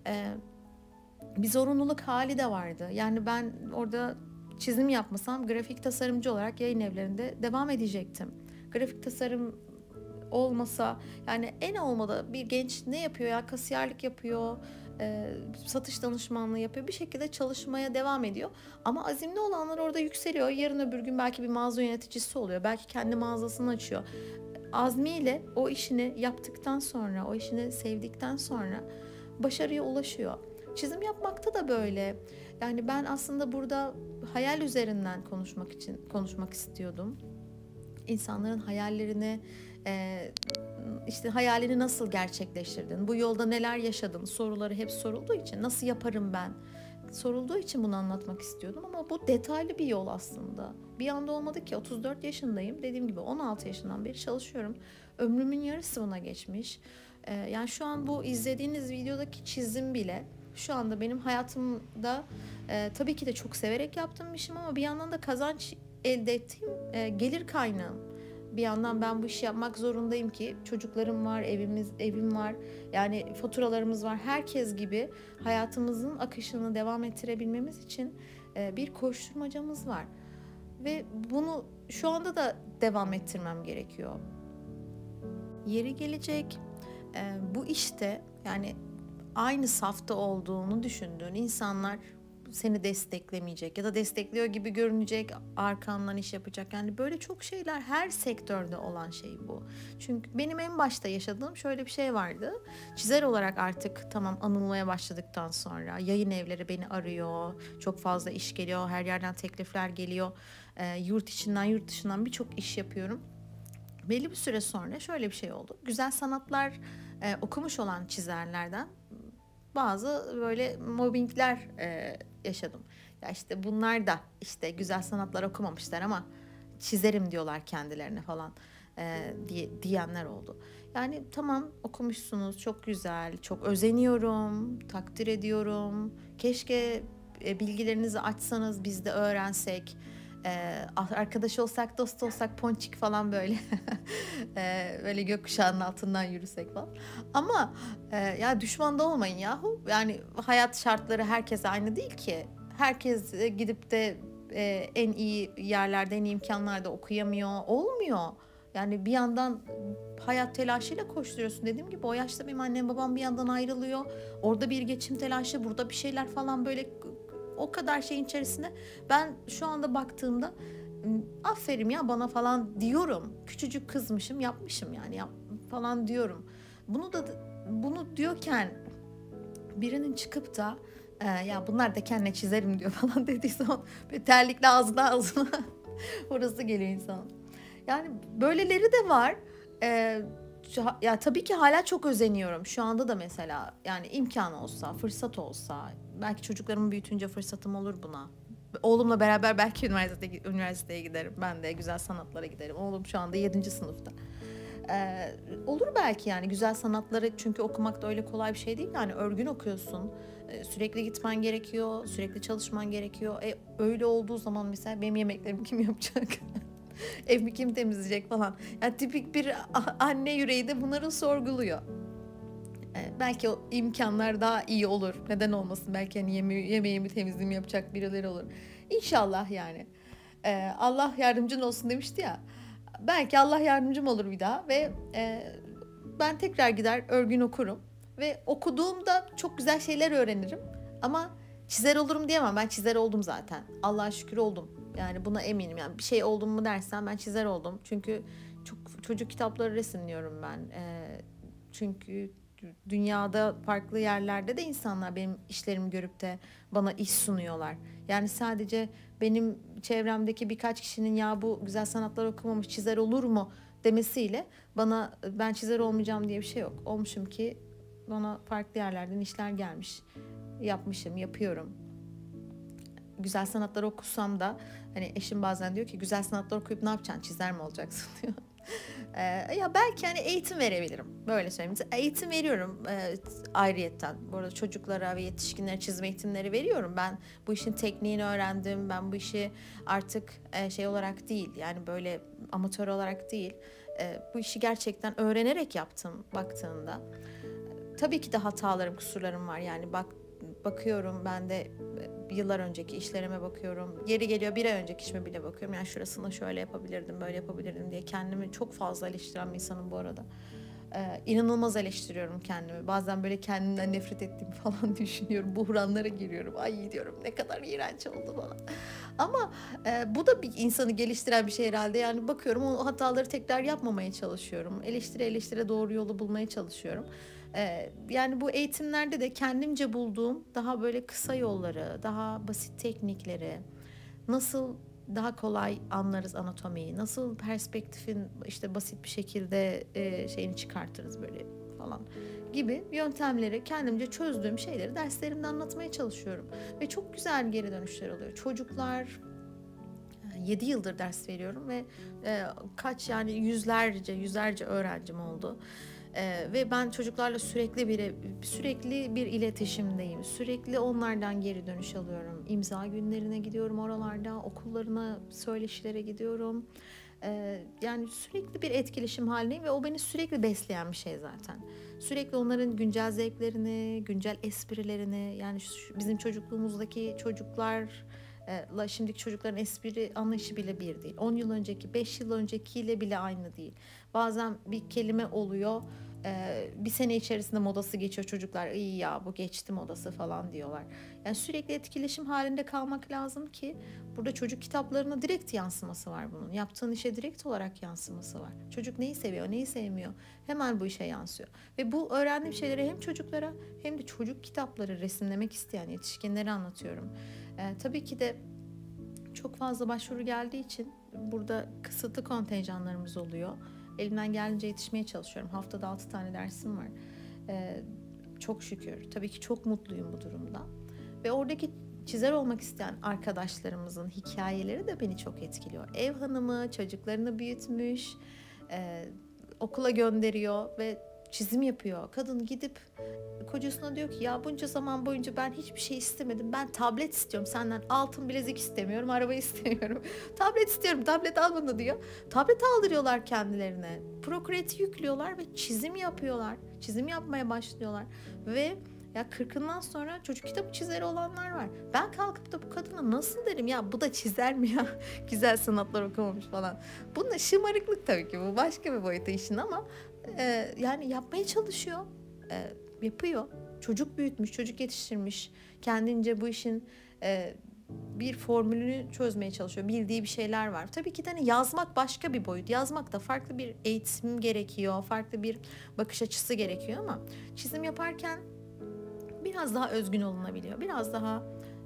Bir zorunluluk hali de vardı. Yani ben orada çizim yapmasam grafik tasarımcı olarak yayın evlerinde devam edecektim. Grafik tasarım olmasa, yani en olmadı bir genç ne yapıyor ya, kasiyerlik yapıyor, satış danışmanlığı yapıyor, bir şekilde çalışmaya devam ediyor. Ama azimli olanlar orada yükseliyor. Yarın öbür gün belki bir mağaza yöneticisi oluyor. Belki kendi mağazasını açıyor. Azmiyle o işini yaptıktan sonra, o işini sevdikten sonra başarıya ulaşıyor. Çizim yapmakta da böyle. Yani ben aslında burada hayal üzerinden konuşmak istiyordum. İnsanların hayallerini, işte hayalini nasıl gerçekleştirdin, bu yolda neler yaşadın soruları hep sorulduğu için, nasıl yaparım ben sorulduğu için bunu anlatmak istiyordum. Ama bu detaylı bir yol aslında. Bir anda olmadı ki. 34 yaşındayım. Dediğim gibi 16 yaşından beri çalışıyorum. Ömrümün yarısı buna geçmiş. Yani şu an bu izlediğiniz videodaki çizim bile şu anda benim hayatımda tabii ki de çok severek yaptığım bir işim ama bir yandan da kazanç elde ettiğim gelir kaynağım. Bir yandan ben bu işi yapmak zorundayım ki çocuklarım var, evim var. Yani faturalarımız var. Herkes gibi hayatımızın akışını devam ettirebilmemiz için bir koşturmacamız var. Ve bunu şu anda da devam ettirmem gerekiyor. Yeri gelecek bu işte, yani aynı safta olduğunu düşündüğün insanlar seni desteklemeyecek ya da destekliyor gibi görünecek, arkandan iş yapacak. Yani böyle çok şeyler, her sektörde olan şey bu. Çünkü benim en başta yaşadığım şöyle bir şey vardı. Çizer olarak artık tamam anılmaya başladıktan sonra yayın evleri beni arıyor. Çok fazla iş geliyor, her yerden teklifler geliyor. Yurt içinden yurt dışından birçok iş yapıyorum. Belli bir süre sonra şöyle bir şey oldu. Güzel sanatlar okumuş olan çizerlerden bazı böyle mobbingler yaşadım. Ya işte bunlar da işte güzel sanatlar okumamışlar ama çizerim diyorlar kendilerine falan diyenler oldu. Yani tamam, okumuşsunuz, çok güzel, çok özeniyorum, takdir ediyorum. Keşke bilgilerinizi açsanız, biz de öğrensek. Arkadaş olsak, dost olsak, ponçik falan böyle böyle gökkuşağının altından yürüsek falan. Ama ya düşman da olmayın yahu. Yani hayat şartları herkese aynı değil ki. Herkes gidip de en iyi yerlerde, en iyi imkanlarda okuyamıyor. Olmuyor. Yani bir yandan hayat telaşıyla koşturuyorsun. Dediğim gibi o yaşta benim annem babam bir yandan ayrılıyor. Orada bir geçim telaşı, burada bir şeyler falan, böyle o kadar şeyin içerisinde. Ben şu anda baktığımda aferin ya bana falan diyorum. Küçücük kızmışım, yapmışım yani falan diyorum. Bunu diyorken birinin çıkıp da ya bunlar da kendine çizerim diyor falan dediği zaman böyle terlikle ağzına orası geliyor insan. Yani böyleleri de var. E, Ya tabii ki hala çok özeniyorum. Şu anda da mesela, yani imkan olsa, fırsat olsa, belki çocuklarımı büyütünce fırsatım olur buna. Oğlumla beraber belki üniversiteye giderim. Ben de güzel sanatlara giderim. Oğlum şu anda 7. sınıfta. Olur belki, yani güzel sanatları, çünkü okumak da öyle kolay bir şey değil. Yani örgün okuyorsun. Sürekli gitmen gerekiyor. Sürekli çalışman gerekiyor. Öyle olduğu zaman mesela benim yemeklerimi kim yapacak? Evimi kim temizleyecek falan. Yani tipik bir anne yüreği de bunları sorguluyor. Belki o imkanlar daha iyi olur. Neden olmasın? Belki hani yemeğimi temizliğimi yapacak birileri olur. İnşallah yani. Allah yardımcın olsun demişti ya. Belki Allah yardımcım olur bir daha ve ben tekrar gider örgün okurum. Ve okuduğumda çok güzel şeyler öğrenirim. Ama çizer olurum diyemem. Ben çizer oldum zaten. Allah'a şükür oldum. Yani buna eminim. Yani bir şey oldum mu dersen ben çizer oldum. Çünkü çok çocuk kitapları resimliyorum ben. Çünkü dünyada farklı yerlerde de insanlar benim işlerimi görüp de bana iş sunuyorlar. Yani sadece benim çevremdeki birkaç kişinin ya bu güzel sanatlar okumamış, çizer olur mu demesiyle bana ben çizer olmayacağım diye bir şey yok. Olmuşum ki bana farklı yerlerden işler gelmiş. Yapmışım, yapıyorum. Güzel sanatlar okusam da hani eşim bazen diyor ki güzel sanatlar okuyup ne yapacaksın? Çizer mi olacaksın diyor. Ya belki hani eğitim verebilirim. Böyle söyleyeyim. Eğitim veriyorum ayrıyetten. Bu arada çocuklara ve yetişkinlere çizme eğitimleri veriyorum. Ben bu işin tekniğini öğrendim. Ben bu işi artık şey olarak değil, yani böyle amatör olarak değil. Bu işi gerçekten öğrenerek yaptım baktığında. Tabii ki de hatalarım, kusurlarım var. Yani bakıyorum ben de yıllar önceki işlerime bakıyorum. Yeri geliyor bir ay önceki işime bile bakıyorum. Yani şurasını şöyle yapabilirdim, böyle yapabilirdim diye kendimi çok fazla eleştiren bir insanım bu arada. İnanılmaz eleştiriyorum kendimi. Bazen böyle kendimden nefret ettiğimi falan düşünüyorum. Buhranlara giriyorum. Ay diyorum ne kadar iğrenç oldu falan. Ama bu da bir insanı geliştiren bir şey herhalde. Yani bakıyorum o hataları tekrar yapmamaya çalışıyorum. Eleştire doğru yolu bulmaya çalışıyorum. Yani bu eğitimlerde de kendimce bulduğum daha böyle kısa yolları, daha basit teknikleri, nasıl daha kolay anlarız anatomiyi, nasıl perspektifin işte basit bir şekilde şeyini çıkartırız böyle falan gibi yöntemleri, kendimce çözdüğüm şeyleri derslerimde anlatmaya çalışıyorum. Ve çok güzel geri dönüşler oluyor. Çocuklar, 7 yıldır ders veriyorum ve kaç, yani yüzlerce öğrencim oldu. Ve ben çocuklarla sürekli bir iletişimdeyim. Sürekli onlardan geri dönüş alıyorum. İmza günlerine gidiyorum oralarda, okullarına, söyleşilere gidiyorum. Yani sürekli bir etkileşim halindeyim ve o beni sürekli besleyen bir şey zaten. Sürekli onların güncel zevklerini, güncel esprilerini, yani bizim çocukluğumuzdaki çocuklarla şimdiki çocukların espri anlayışı bile bir değil. 10 yıl önceki, 5 yıl öncekiyle bile aynı değil. Bazen bir kelime oluyor, bir sene içerisinde modası geçiyor, çocuklar iyi ya bu geçti modası falan diyorlar. Yani sürekli etkileşim halinde kalmak lazım ki burada çocuk kitaplarına direkt yansıması var bunun. Yaptığın işe direkt olarak yansıması var. Çocuk neyi seviyor, neyi sevmiyor, hemen bu işe yansıyor. Ve bu öğrendiğim şeyleri hem çocuklara hem de çocuk kitapları resimlemek isteyen yetişkinlere anlatıyorum. Tabii ki de çok fazla başvuru geldiği için burada kısıtlı kontenjanlarımız oluyor. Elimden geldiğince yetişmeye çalışıyorum. Haftada 6 tane dersim var. Çok şükür. Tabii ki çok mutluyum bu durumda. Ve oradaki çizer olmak isteyen arkadaşlarımızın hikayeleri de beni çok etkiliyor. Ev hanımı çocuklarını büyütmüş, okula gönderiyor ve çizim yapıyor. Kadın gidip kocasına diyor ki ya bunca zaman boyunca ben hiçbir şey istemedim. Ben tablet istiyorum senden. Altın bilezik istemiyorum, araba istemiyorum. Tablet istiyorum, tablet al bana diyor. Tablet aldırıyorlar kendilerine. Procreate'i yüklüyorlar ve çizim yapıyorlar. Çizim yapmaya başlıyorlar. Ve ya 40'ından sonra çocuk kitabı çizeri olanlar var. Ben kalkıp da bu kadına nasıl derim ya bu da çizer mi ya? Güzel sanatlar okumamış falan. Bunun şımarıklık tabii ki, bu başka bir boyutu işin ama yani yapmaya çalışıyor. Yapıyor. Çocuk büyütmüş, çocuk yetiştirmiş. Kendince bu işin bir formülünü çözmeye çalışıyor. Bildiği bir şeyler var. Tabii ki de hani yazmak başka bir boyut. Yazmak da farklı bir eğitim gerekiyor. Farklı bir bakış açısı gerekiyor ama çizim yaparken biraz daha özgün olunabiliyor. Biraz daha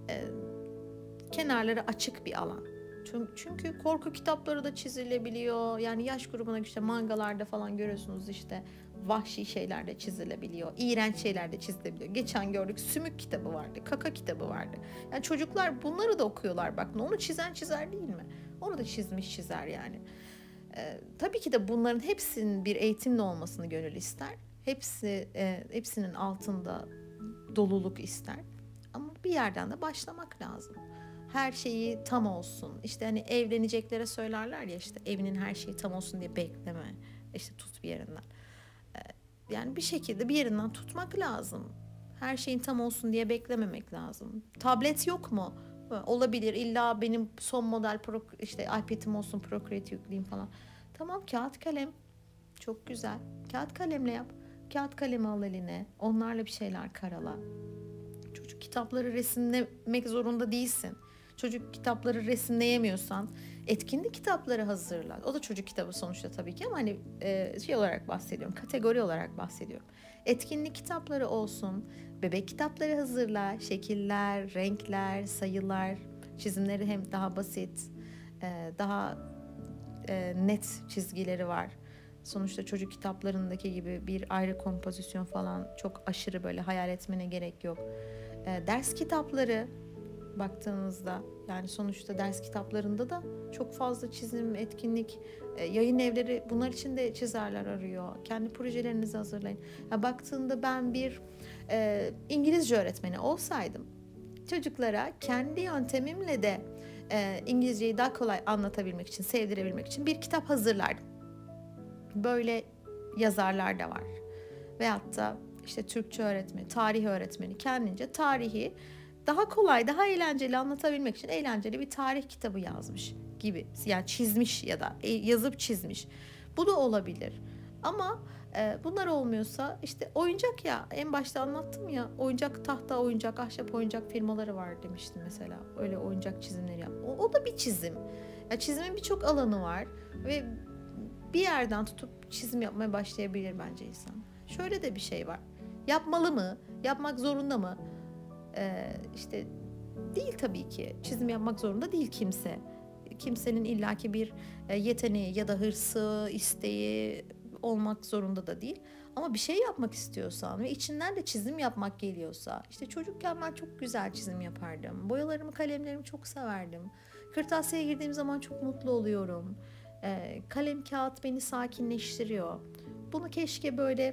kenarları açık bir alan. Çünkü korku kitapları da çizilebiliyor. Yani yaş grubuna işte mangalarda falan görüyorsunuz işte vahşi şeyler de çizilebiliyor. İğrenç şeyler de çizilebiliyor. Geçen gördük sümük kitabı vardı, kaka kitabı vardı. Yani çocuklar bunları da okuyorlar bak. Onu çizen çizer değil mi? Onu da çizmiş çizer yani. Tabii ki de bunların hepsinin bir eğitimle olmasını gönül ister. Hepsinin altında doluluk ister. Ama bir yerden de başlamak lazım. Her şeyi tam olsun. İşte hani evleneceklere söylerler ya işte evinin her şeyi tam olsun diye bekleme. İşte tut bir yerinden. Yani bir şekilde bir yerinden tutmak lazım. Her şeyin tam olsun diye beklememek lazım. Tablet yok mu? Olabilir. İlla benim son model işte iPad'im olsun, Procreate yükleyeyim falan. Tamam, kağıt kalem. Çok güzel. Kağıt kalemle yap. Kağıt kalemi al eline. Onlarla bir şeyler karala. Çocuk kitapları resimlemek zorunda değilsin. Çocuk kitapları resimleyemiyorsan etkinlik kitapları hazırla. O da çocuk kitabı sonuçta tabii ki ama hani şey olarak bahsediyorum, kategori olarak bahsediyorum. Etkinlik kitapları olsun, bebek kitapları hazırla, şekiller, renkler, sayılar, çizimleri hem daha basit, daha net çizgileri var. Sonuçta çocuk kitaplarındaki gibi bir ayrı kompozisyon falan çok aşırı böyle hayal etmene gerek yok. Ders kitapları baktığınızda yani sonuçta ders kitaplarında da çok fazla çizim, etkinlik, yayın evleri bunlar için de çizerler arıyor. Kendi projelerinizi hazırlayın. Ya baktığında ben bir İngilizce öğretmeni olsaydım çocuklara kendi yöntemimle de İngilizceyi daha kolay anlatabilmek için, sevdirebilmek için bir kitap hazırlardım. Böyle yazarlar da var. Veyahut da işte Türkçe öğretmeni, tarih öğretmeni kendince tarihi daha kolay, daha eğlenceli anlatabilmek için eğlenceli bir tarih kitabı yazmış gibi. Yani çizmiş ya da yazıp çizmiş. Bu da olabilir. Ama bunlar olmuyorsa işte oyuncak ya en başta anlattım ya oyuncak tahta oyuncak, ahşap oyuncak firmaları var demiştim mesela. Öyle oyuncak çizimleri yap. O da bir çizim. Ya çizimin birçok alanı var ve bir yerden tutup çizim yapmaya başlayabilir bence insan. Şöyle de bir şey var. Yapmalı mı? Yapmak zorunda mı? İşte değil tabii ki. Çizim yapmak zorunda değil kimse. Kimsenin illaki bir yeteneği ya da hırsı, isteği olmak zorunda da değil. Ama bir şey yapmak istiyorsan ve içinden de çizim yapmak geliyorsa, işte çocukken ben çok güzel çizim yapardım. Boyalarımı, kalemlerimi çok severdim. Kırtasiyeye girdiğim zaman çok mutlu oluyorum. Kalem, kağıt beni sakinleştiriyor. Bunu keşke böyle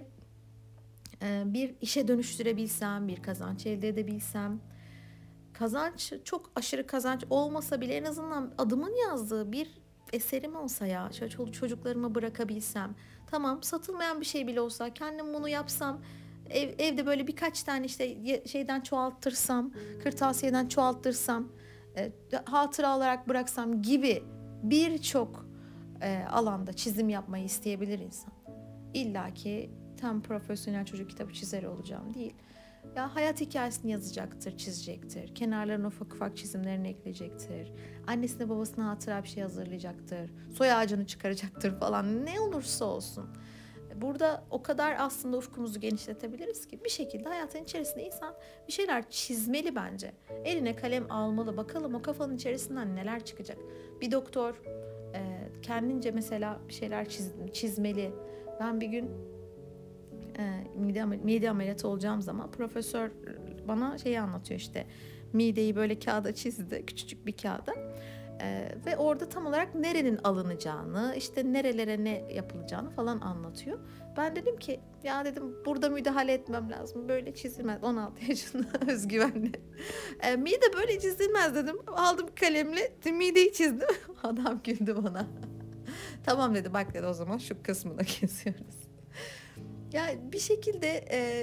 bir işe dönüştürebilsem, bir kazanç elde edebilsem. Kazanç çok aşırı kazanç olmasa bile en azından adımın yazdığı bir eserim olsa ya. Şöyle çocuklarıma bırakabilsem. Tamam, satılmayan bir şey bile olsa kendim bunu yapsam. Evde böyle birkaç tane işte şeyden çoğalttırsam, kırtasiyeden çoğalttırsam, hatıra olarak bıraksam gibi birçok alanda çizim yapmayı isteyebilir insan. İlla ki tam profesyonel çocuk kitabı çizeri olacağım değil. Ya hayat hikayesini yazacaktır, çizecektir. Kenarlarına ufak ufak çizimlerini ekleyecektir. Annesine babasına hatıra bir şey hazırlayacaktır. Soy ağacını çıkaracaktır falan. Ne olursa olsun. Burada o kadar aslında ufkumuzu genişletebiliriz ki bir şekilde hayatın içerisinde insan bir şeyler çizmeli bence. Eline kalem almalı. Bakalım o kafanın içerisinden neler çıkacak. Bir doktor kendince mesela bir şeyler çizmeli. Ben bir gün mide ameliyatı olacağım zaman profesör bana şeyi anlatıyor işte. Mideyi böyle kağıda çizdi, küçücük bir kağıda. Ve orada tam olarak nerenin alınacağını, işte nerelere ne yapılacağını falan anlatıyor. Ben dedim ki ya dedim burada müdahale etmem lazım. Böyle çizilmez. 16 yaşında özgüvenli. Mide böyle çizilmez dedim. Aldım kalemle mideyi çizdim. Adam güldü bana. Tamam dedi, bak dedi, o zaman şu kısmını kesiyoruz. Ya bir şekilde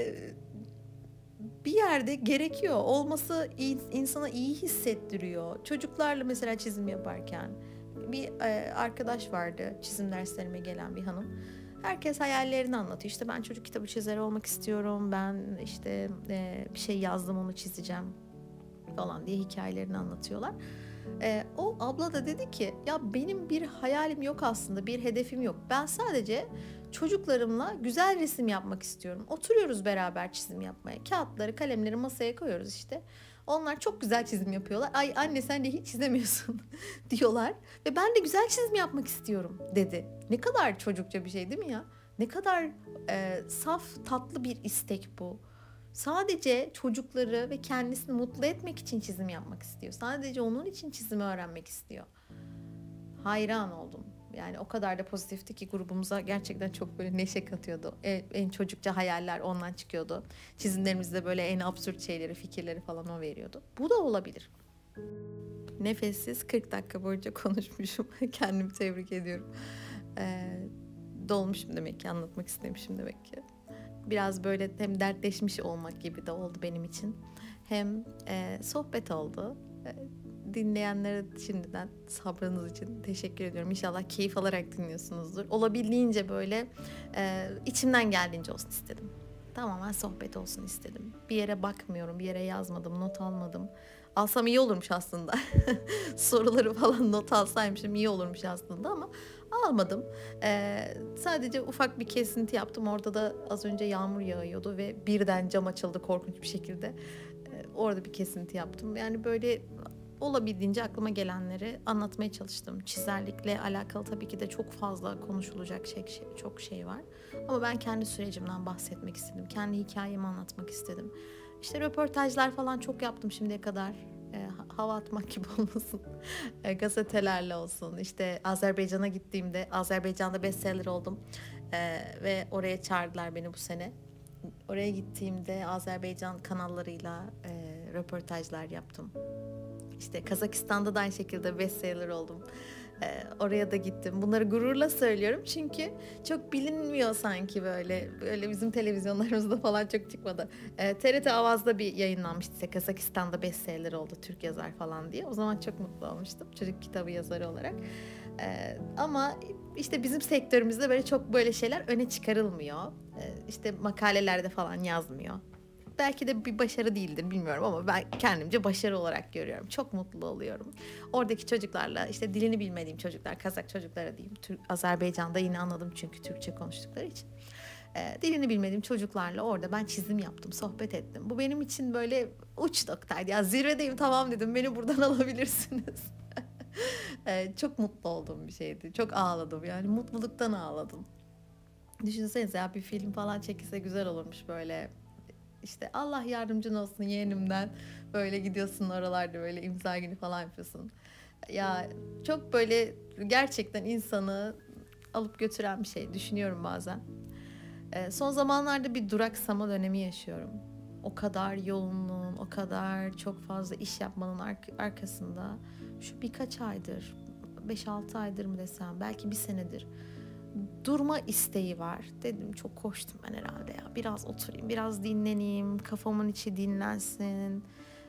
bir yerde gerekiyor olması, insana iyi hissettiriyor. Çocuklarla mesela çizim yaparken bir arkadaş vardı, çizim derslerime gelen bir hanım. Herkes hayallerini anlatıyor. İşte ben çocuk kitabı çizeri olmak istiyorum. Ben işte bir şey yazdım, onu çizeceğim falan diye hikayelerini anlatıyorlar. O abla da dedi ki ya benim bir hayalim yok aslında, bir hedefim yok. Ben sadece çocuklarımla güzel resim yapmak istiyorum. Oturuyoruz beraber çizim yapmaya. Kağıtları, kalemleri masaya koyuyoruz işte. Onlar çok güzel çizim yapıyorlar. Ay anne sen de hiç çizemiyorsun diyorlar. Ve ben de güzel çizim yapmak istiyorum dedi. Ne kadar çocukça bir şey değil mi ya? Ne kadar saf, tatlı bir istek bu. Sadece çocukları ve kendisini mutlu etmek için çizim yapmak istiyor. Sadece onun için çizimi öğrenmek istiyor. Hayran oldum. Yani o kadar da pozitifti ki grubumuza gerçekten çok böyle neşe katıyordu. En çocukça hayaller ondan çıkıyordu. Çizimlerimizde böyle en absürt şeyleri, fikirleri falan o veriyordu. Bu da olabilir. Nefessiz 40 dakika boyunca konuşmuşum. Kendimi tebrik ediyorum. Dolmuşum demek ki, anlatmak istemişim demek ki. Biraz böyle hem dertleşmiş olmak gibi de oldu benim için. Hem sohbet oldu. Dinleyenlere şimdiden sabrınız için teşekkür ediyorum. İnşallah keyif alarak dinliyorsunuzdur. Olabildiğince böyle içimden geldiğince olsun istedim. Tamamen sohbet olsun istedim. Bir yere bakmıyorum, bir yere yazmadım, not almadım. Alsam iyi olurmuş aslında. Soruları falan not alsaymışım iyi olurmuş aslında ama almadım. Sadece ufak bir kesinti yaptım. Orada da az önce yağmur yağıyordu ve birden cam açıldı korkunç bir şekilde. Orada bir kesinti yaptım. Yani böyle olabildiğince aklıma gelenleri anlatmaya çalıştım. Çizerlikle alakalı tabii ki de çok fazla konuşulacak çok şey var. Ama ben kendi sürecimden bahsetmek istedim. Kendi hikayemi anlatmak istedim. İşte röportajlar falan çok yaptım şimdiye kadar. Hava atmak gibi olmasın. Gazetelerle olsun. İşte Azerbaycan'a gittiğimde Azerbaycan'da bestseller oldum. Ve oraya çağırdılar beni bu sene. Oraya gittiğimde Azerbaycan kanallarıyla röportajlar yaptım. İşte Kazakistan'da da aynı şekilde bestseller oldum. Oraya da gittim. Bunları gururla söylüyorum çünkü çok bilinmiyor sanki böyle bizim televizyonlarımızda falan çok çıkmadı. TRT Avaz'da bir yayınlanmıştı işte Kazakistan'da bestseller oldu Türk yazar falan diye. O zaman çok mutlu olmuştum çocuk kitabı yazarı olarak. Ama işte bizim sektörümüzde böyle çok böyle şeyler öne çıkarılmıyor. İşte makalelerde falan yazmıyor. Belki de bir başarı değildir bilmiyorum ama ben kendimce başarı olarak görüyorum. Çok mutlu oluyorum. Oradaki çocuklarla işte dilini bilmediğim çocuklar, Kazak çocuklara diyeyim. Azerbaycan'da yine anladım çünkü Türkçe konuştukları için. Dilini bilmediğim çocuklarla orada ben çizim yaptım, sohbet ettim. Bu benim için böyle uç noktaydı. Ya zirvedeyim tamam dedim, beni buradan alabilirsiniz. Çok mutlu olduğum bir şeydi. Çok ağladım yani mutluluktan ağladım. Düşünsenize ya bir film falan çekilse güzel olurmuş böyle. İşte Allah yardımcın olsun yeğenimden böyle gidiyorsun oralarda böyle imza günü falan yapıyorsun. Ya çok böyle gerçekten insanı alıp götüren bir şey düşünüyorum bazen. Son zamanlarda bir duraksama dönemi yaşıyorum. O kadar yoğunluğun, o kadar çok fazla iş yapmanın arkasında şu birkaç aydır, 5-6 aydır mı desem, belki bir senedir durma isteği var. Dedim çok koştum ben herhalde ya. Biraz oturayım, biraz dinleneyim, kafamın içi dinlensin.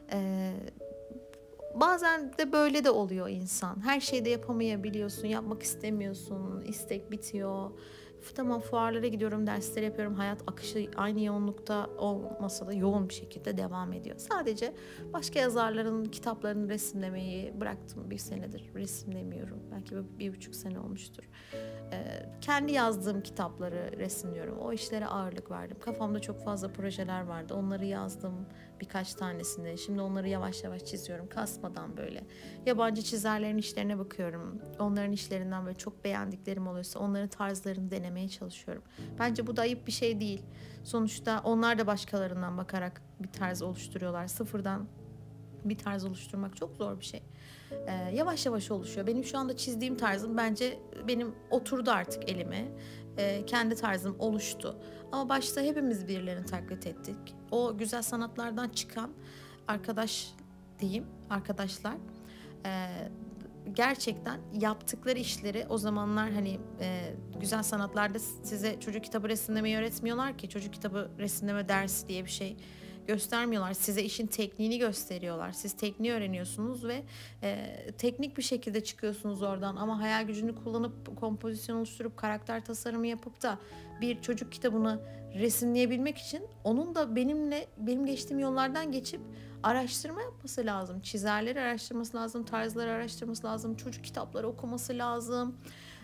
Bazen de böyle de oluyor insan. Her şeyi de yapamayabiliyorsun, yapmak istemiyorsun, istek bitiyor. Tamam fuarlara gidiyorum, dersler yapıyorum. Hayat akışı aynı yoğunlukta olmasa da yoğun bir şekilde devam ediyor. Sadece başka yazarların kitaplarını resimlemeyi bıraktım. Bir senedir resimlemiyorum. Belki 1,5 sene olmuştur. Kendi yazdığım kitapları resimliyorum. O işlere ağırlık verdim. Kafamda çok fazla projeler vardı. Onları yazdım birkaç tanesini. Şimdi onları yavaş yavaş çiziyorum. Kasmadan böyle. Yabancı çizerlerin işlerine bakıyorum. Onların işlerinden böyle çok beğendiklerim oluyorsa onların tarzlarını denemeye çalışıyorum. Bence bu da ayıp bir şey değil. Sonuçta onlar da başkalarından bakarak bir tarz oluşturuyorlar. Sıfırdan bir tarz oluşturmak çok zor bir şey. Yavaş yavaş oluşuyor. Benim şu anda çizdiğim tarzım bence benim oturdu artık elime. Kendi tarzım oluştu. Ama başta hepimiz birilerini taklit ettik. O güzel sanatlardan çıkan arkadaşlar gerçekten yaptıkları işleri o zamanlar hani güzel sanatlarda size çocuk kitabı resimlemeyi öğretmiyorlar ki, çocuk kitabı resimleme dersi diye bir şey göstermiyorlar. Size işin tekniğini gösteriyorlar. Siz tekniği öğreniyorsunuz ve teknik bir şekilde çıkıyorsunuz oradan. Ama hayal gücünü kullanıp kompozisyon oluşturup karakter tasarımı yapıp da bir çocuk kitabını resimleyebilmek için onun da benim geçtiğim yollardan geçip araştırma yapması lazım. Çizerleri araştırması lazım, tarzları araştırması lazım, çocuk kitapları okuması lazım.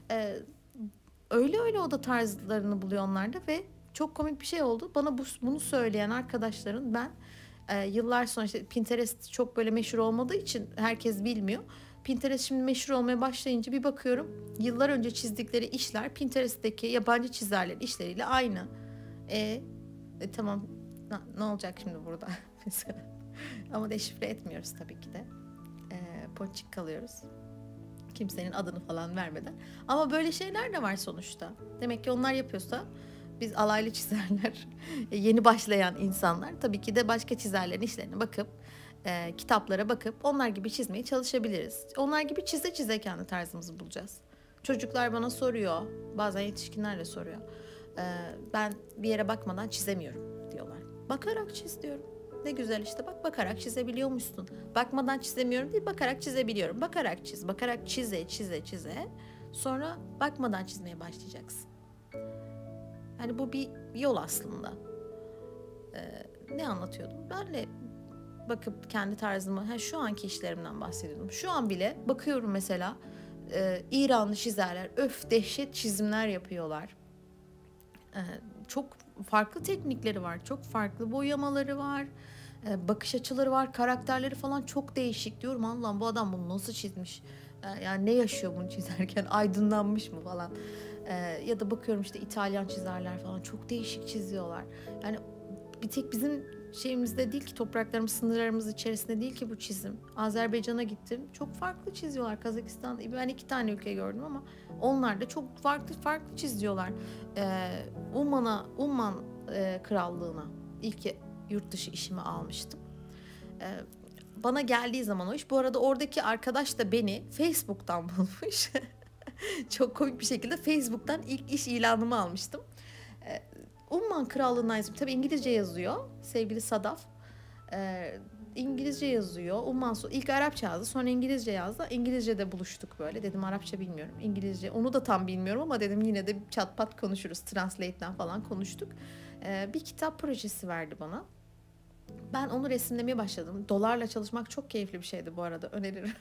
Öyle o da tarzlarını buluyor onlarda ve çok komik bir şey oldu. Bana bunu söyleyen arkadaşların ben yıllar sonra, işte Pinterest çok böyle meşhur olmadığı için herkes bilmiyor. Pinterest şimdi meşhur olmaya başlayınca bir bakıyorum yıllar önce çizdikleri işler Pinterest'teki yabancı çizerlerin işleriyle aynı. Tamam, ne olacak şimdi burada? Ama deşifre etmiyoruz tabii ki de. Ponçik kalıyoruz. Kimsenin adını falan vermeden. Ama böyle şeyler de var sonuçta. Demek ki onlar yapıyorsa biz alaylı çizerler, yeni başlayan insanlar tabii ki de başka çizerlerin işlerine bakıp, kitaplara bakıp onlar gibi çizmeye çalışabiliriz. Onlar gibi çize kendi tarzımızı bulacağız. Çocuklar bana soruyor, bazen yetişkinler de soruyor. Ben bir yere bakmadan çizemiyorum diyorlar. Bakarak çiz diyorum. Ne güzel işte, bak bakarak çizebiliyormuşsun. Bakmadan çizemiyorum değil, bakarak çizebiliyorum. Bakarak çiz, bakarak çize. Sonra bakmadan çizmeye başlayacaksın. Yani bu bir yol aslında. Ne anlatıyordum? Ben de bakıp kendi tarzımı, şu anki işlerimden bahsediyordum. Şu an bile bakıyorum mesela İranlı çizerler dehşet çizimler yapıyorlar. Çok farklı teknikleri var, çok farklı boyamaları var, bakış açıları var, karakterleri falan çok değişik. Diyorum Allah'ım, bu adam bunu nasıl çizmiş? Yani ne yaşıyor bunu çizerken, aydınlanmış mı falan. Ya da bakıyorum işte İtalyan çizerler falan çok değişik çiziyorlar. Yani bir tek bizim şeyimizde değil ki, topraklarımız, sınırlarımız içerisinde değil ki bu çizim. Azerbaycan'a gittim, çok farklı çiziyorlar. Kazakistan'da ben 2 tane ülke gördüm ama onlar da çok farklı çiziyorlar. Umman Krallığı'na ilk yurt dışı işimi almıştım. Bana geldiği zaman o iş, bu arada oradaki arkadaş da beni Facebook'tan bulmuş. Çok komik bir şekilde Facebook'tan ilk iş ilanımı almıştım. Umman Krallığı'ndan yazdım. Tabii İngilizce yazıyor sevgili Sadaf. İngilizce yazıyor. Umman ilk Arapça yazdı, sonra İngilizce yazdı. İngilizce'de buluştuk böyle. Dedim Arapça bilmiyorum, İngilizce onu da tam bilmiyorum ama dedim yine de çat pat konuşuruz. Translate'den falan konuştuk. Bir kitap projesi verdi bana. Ben onu resimlemeye başladım. Dolarla çalışmak çok keyifli bir şeydi bu arada, öneririm.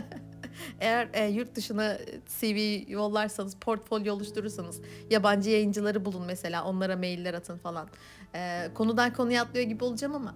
Eğer yurt dışına CV yollarsanız, portfolyo oluşturursanız yabancı yayıncıları bulun mesela, onlara mailler atın falan. Konudan konuya atlıyor gibi olacağım ama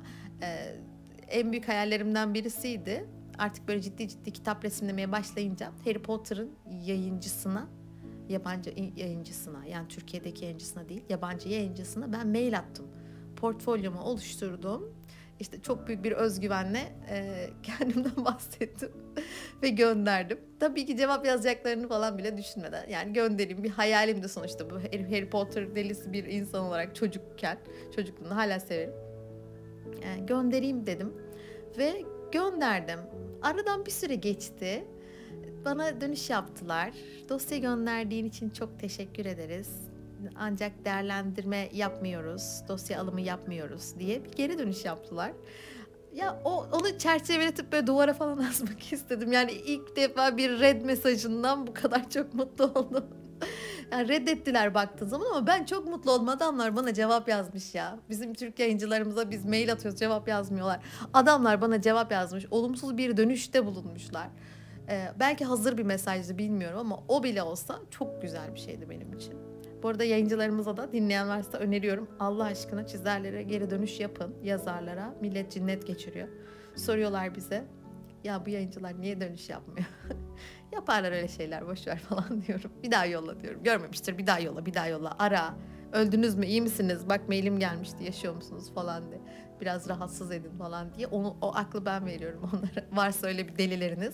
en büyük hayallerimden birisiydi. Artık böyle ciddi kitap resimlemeye başlayınca Harry Potter'ın yayıncısına, yabancı yayıncısına, yani Türkiye'deki yayıncısına değil, yabancı yayıncısına ben mail attım. Portfolyomu oluşturdum. İşte çok büyük bir özgüvenle kendimden bahsettim ve gönderdim. Tabii ki cevap yazacaklarını falan bile düşünmeden, yani göndereyim, bir hayalimdi sonuçta bu. Harry Potter delisi bir insan olarak çocukluğunu hala severim. Göndereyim dedim ve gönderdim. Aradan bir süre geçti. Bana dönüş yaptılar. Dosya gönderdiğin için çok teşekkür ederiz, ancak değerlendirme yapmıyoruz, dosya alımı yapmıyoruz diye bir geri dönüş yaptılar. Ya onu çerçeveletip böyle duvara falan asmak istedim. Yani ilk defa bir red mesajından bu kadar çok mutlu oldum. Yani reddettiler baktığın zaman ama ben çok mutlu oldum. Adamlar bana cevap yazmış ya. Bizim Türk yayıncılarımıza biz mail atıyoruz, cevap yazmıyorlar. Adamlar bana cevap yazmış. Olumsuz bir dönüşte bulunmuşlar. Belki hazır bir mesajdı, bilmiyorum ama o bile olsa çok güzel bir şeydi benim için. Bu arada yayıncılarımıza da, dinleyen varsa öneriyorum. Allah aşkına çizerlere geri dönüş yapın, yazarlara. Millet cinnet geçiriyor. Soruyorlar bize, ya bu yayıncılar niye dönüş yapmıyor? Yaparlar öyle şeyler, boşver falan diyorum. Bir daha yolla diyorum. Görmemiştir, bir daha yolla, ara. Öldünüz mü, iyi misiniz? Bak mailim gelmişti, yaşıyor musunuz falan diye. Biraz rahatsız edin falan diye. O aklı ben veriyorum onlara. Varsa öyle bir delileriniz.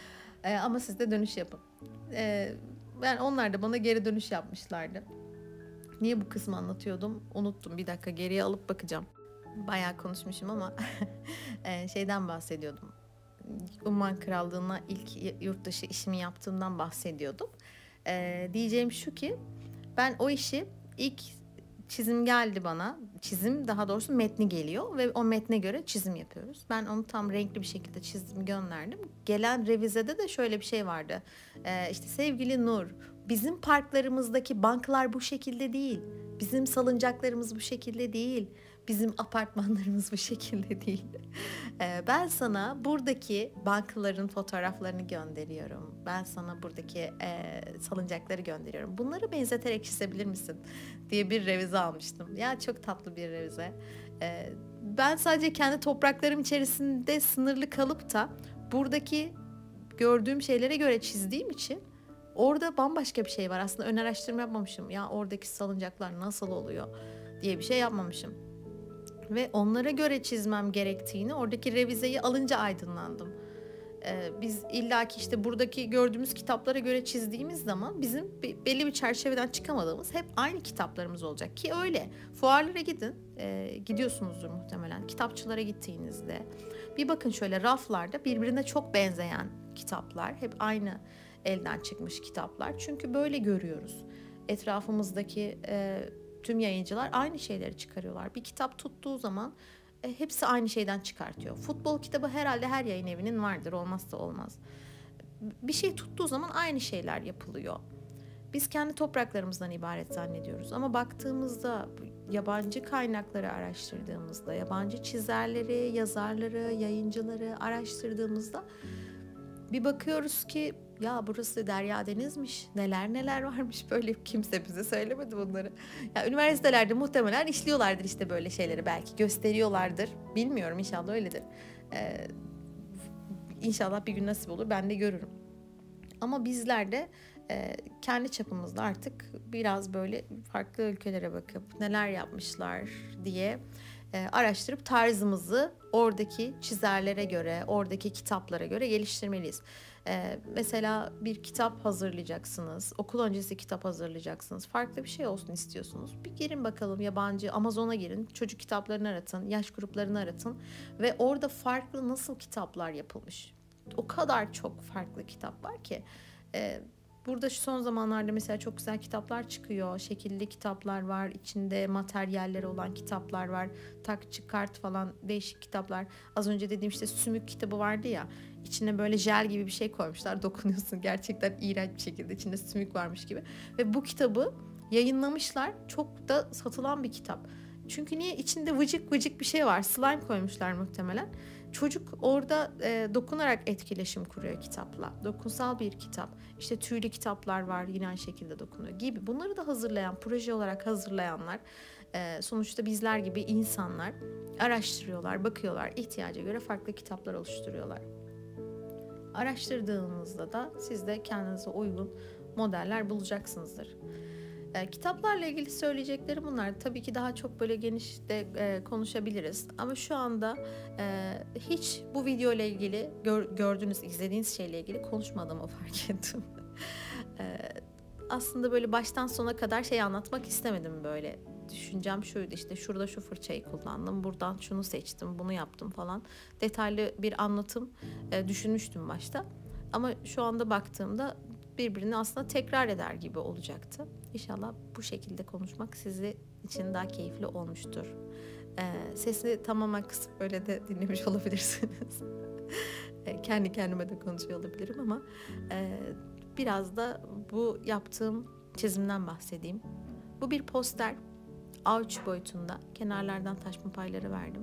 Ama siz de dönüş yapın. Yani onlar da bana geri dönüş yapmışlardı. Niye bu kısmı anlatıyordum? Unuttum. Bir dakika geriye alıp bakacağım. Bayağı konuşmuşum ama şeyden bahsediyordum. Umman Krallığı'na ilk yurt dışı işimi yaptığımdan bahsediyordum. Diyeceğim şu ki ben o işi ilk çizim geldi bana. Çizim, daha doğrusu metni geliyor ve o metne göre çizim yapıyoruz. Ben onu tam renkli bir şekilde çizdim, gönderdim. Gelen revizede de şöyle bir şey vardı. İşte sevgili Nur, bizim parklarımızdaki banklar bu şekilde değil. Bizim salıncaklarımız bu şekilde değil. Bizim apartmanlarımız bu şekilde değil. Ben sana buradaki bankların fotoğraflarını gönderiyorum. Ben sana buradaki salıncakları gönderiyorum. Bunları benzeterek çizebilir misin? Diye bir revize almıştım. Ya çok tatlı bir revize. Ben sadece kendi topraklarım içerisinde sınırlı kalıp da buradaki gördüğüm şeylere göre çizdiğim için orada bambaşka bir şey var. Aslında ön araştırma yapmamışım. Ya oradaki salıncaklar nasıl oluyor diye bir şey yapmamışım. Ve onlara göre çizmem gerektiğini oradaki revizeyi alınca aydınlandım. Biz illaki işte buradaki gördüğümüz kitaplara göre çizdiğimiz zaman bizim belli bir çerçeveden çıkamadığımız hep aynı kitaplarımız olacak. Ki öyle. Fuarlara gidin. Gidiyorsunuzdur muhtemelen. Kitapçılara gittiğinizde bir bakın şöyle raflarda birbirine çok benzeyen kitaplar. Hep aynı elden çıkmış kitaplar. Çünkü böyle görüyoruz. Etrafımızdaki tüm yayıncılar aynı şeyleri çıkarıyorlar. Bir kitap tuttuğu zaman hepsi aynı şeyden çıkartıyor. Futbol kitabı herhalde her yayın evinin vardır, olmazsa olmaz. Bir şey tuttuğu zaman aynı şeyler yapılıyor. Biz kendi topraklarımızdan ibaret zannediyoruz. Ama baktığımızda, yabancı kaynakları araştırdığımızda, yabancı çizerleri, yazarları, yayıncıları araştırdığımızda bir bakıyoruz ki ya burası derya denizmiş, neler neler varmış, böyle kimse bize söylemedi bunları. Ya üniversitelerde muhtemelen işliyorlardır işte böyle şeyleri, belki gösteriyorlardır. Bilmiyorum, inşallah öyledir. İnşallah bir gün nasip olur, ben de görürüm. Ama bizler de kendi çapımızda artık biraz böyle farklı ülkelere bakıp neler yapmışlar diye araştırıp tarzımızı oradaki çizerlere göre, oradaki kitaplara göre geliştirmeliyiz. Mesela bir kitap hazırlayacaksınız, okul öncesi kitap hazırlayacaksınız, farklı bir şey olsun istiyorsunuz. Bir girin bakalım, yabancı Amazon'a girin, çocuk kitaplarını aratın, yaş gruplarını aratın ve orada farklı nasıl kitaplar yapılmış. O kadar çok farklı kitap var ki. Burada şu son zamanlarda mesela çok güzel kitaplar çıkıyor. Şekilli kitaplar var, içinde materyalleri olan kitaplar var. Tak çıkart falan, değişik kitaplar. Az önce dediğim işte sümük kitabı vardı ya. İçine böyle jel gibi bir şey koymuşlar. Dokunuyorsun, gerçekten iğrenç bir şekilde içinde sümük varmış gibi. Ve bu kitabı yayınlamışlar. Çok da satılan bir kitap. Çünkü niye? İçinde vıcık vıcık bir şey var. Slime koymuşlar muhtemelen. Çocuk orada dokunarak etkileşim kuruyor kitapla. Dokunsal bir kitap. İşte tüylü kitaplar var, yine aynı şekilde dokunuyor gibi. Bunları da hazırlayan, proje olarak hazırlayanlar sonuçta bizler gibi insanlar araştırıyorlar, bakıyorlar. İhtiyaca göre farklı kitaplar oluşturuyorlar. Araştırdığınızda da siz de kendinize uygun modeller bulacaksınızdır. Kitaplarla ilgili söyleyeceklerim bunlar. Tabii ki daha çok böyle geniş de konuşabiliriz. Ama şu anda hiç bu video ile ilgili gördüğünüz, izlediğiniz şeyle ilgili konuşmadığımı fark ettim. Aslında böyle baştan sona kadar şey anlatmak istemedim böyle. Düşüncem şuydu, işte şurada şu fırçayı kullandım, buradan şunu seçtim, bunu yaptım falan. Detaylı bir anlatım düşünmüştüm başta. Ama şu anda baktığımda birbirini aslında tekrar eder gibi olacaktı. İnşallah bu şekilde konuşmak sizin için daha keyifli olmuştur. Sesi tamamen kısıp öyle de dinlemiş olabilirsiniz. Kendi kendime de konuşuyor olabilirim ama biraz da bu yaptığım çizimden bahsedeyim. Bu bir poster. A3 boyutunda. Kenarlardan taşma payları verdim.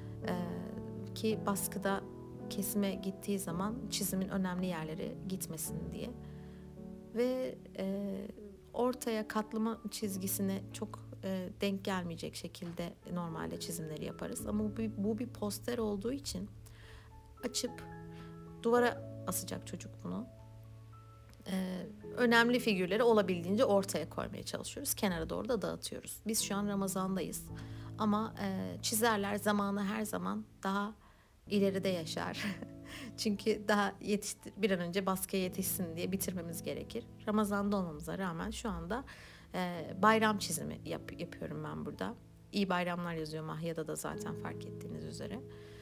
Ki baskıda kesime gittiği zaman çizimin önemli yerleri gitmesin diye. Ve ortaya katlama çizgisine çok denk gelmeyecek şekilde normalde çizimleri yaparız. Ama bu bir poster olduğu için açıp duvara asacak çocuk bunu. önemli figürleri olabildiğince ortaya koymaya çalışıyoruz. Kenara doğru da dağıtıyoruz. Biz şu an Ramazan'dayız. Ama çizerler zamanı her zaman daha ileride yaşar. Çünkü daha bir an önce baskıya yetişsin diye bitirmemiz gerekir. Ramazan'da olmamıza rağmen şu anda bayram çizimi yapıyorum ben burada. İyi bayramlar yazıyor Mahya'da da zaten fark ettiğiniz üzere.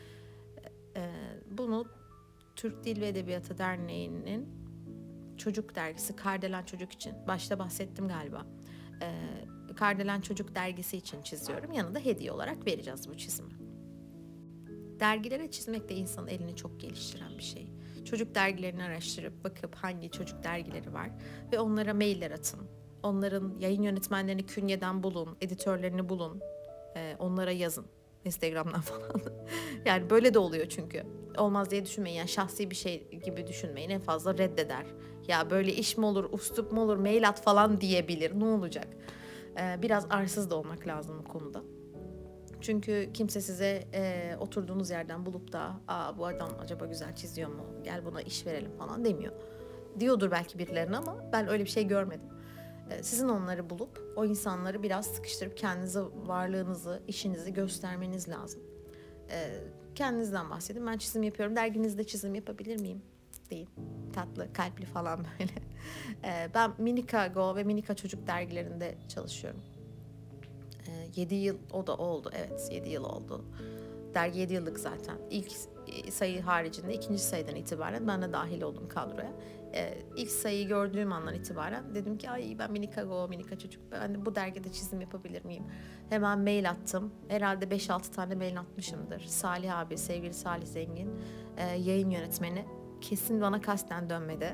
Bunu Türk Dil ve Edebiyatı Derneği'nin çocuk dergisi Kardelen Çocuk için, başta bahsettim galiba. Kardelen Çocuk dergisi için çiziyorum. Yanında hediye olarak vereceğiz bu çizimi. Dergilere çizmek de insanın elini çok geliştiren bir şey. Çocuk dergilerini araştırıp bakıp hangi çocuk dergileri var ve onlara mailler atın. Onların yayın yönetmenlerini künyeden bulun, editörlerini bulun, onlara yazın. Instagram'dan falan. Yani böyle de oluyor çünkü. Olmaz diye düşünmeyin. Yani şahsi bir şey gibi düşünmeyin. En fazla reddeder. Ya böyle iş mi olur, üslup mu olur, mail at falan diyebilir. Ne olacak? Biraz arsız da olmak lazım bu konuda. Çünkü kimse size oturduğunuz yerden bulup da bu adam acaba güzel çiziyor mu? Gel buna iş verelim falan demiyor. Diyordur belki birilerine ama ben öyle bir şey görmedim. Sizin onları bulup o insanları biraz sıkıştırıp kendinize varlığınızı, işinizi göstermeniz lazım. Kendinizden bahsedin. Ben çizim yapıyorum. Derginizde çizim yapabilir miyim? Değil. Tatlı, kalpli falan böyle. Ben Minika Go ve Minika Çocuk dergilerinde çalışıyorum. 7 yıl o da oldu. Evet, 7 yıl oldu. Dergi 7 yıllık zaten. İlk sayı haricinde ikinci sayıdan itibaren ben de dahil oldum kadroya. İlk sayıyı gördüğüm andan itibaren dedim ki ay ben Minika Go, Minika Çocuk, ben de bu dergide çizim yapabilir miyim? Hemen mail attım. Herhalde 5-6 tane mail atmışımdır. Salih abi, sevgili Salih Zengin, yayın yönetmeni. Kesin bana kasten dönmedi.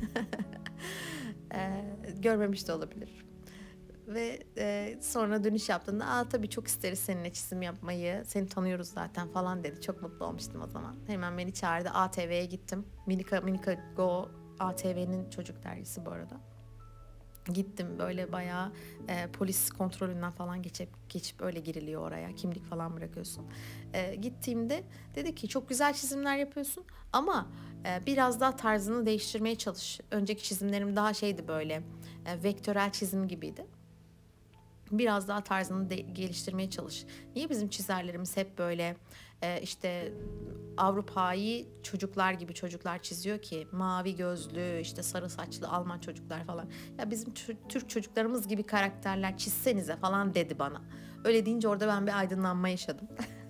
Görmemiş de olabilir. Ve sonra dönüş yaptığında tabii çok isteriz seninle çizim yapmayı, seni tanıyoruz zaten falan dedi. Çok mutlu olmuştum o zaman. Hemen beni çağırdı, ATV'ye gittim. Minika Go ATV'nin çocuk dergisi bu arada. Gittim böyle bayağı polis kontrolünden falan geçip öyle giriliyor oraya. Kimlik falan bırakıyorsun. Gittiğimde dedi ki çok güzel çizimler yapıyorsun ama biraz daha tarzını değiştirmeye çalış. Önceki çizimlerim daha şeydi böyle vektörel çizim gibiydi. Biraz daha tarzını geliştirmeye çalış. Niye bizim çizerlerimiz hep böyle işte Avrupa'yı çocuklar gibi çocuklar çiziyor ki mavi gözlü işte sarı saçlı Alman çocuklar falan. Ya bizim Türk çocuklarımız gibi karakterler çizsenize falan dedi bana. Öyle deyince orada ben bir aydınlanma yaşadım.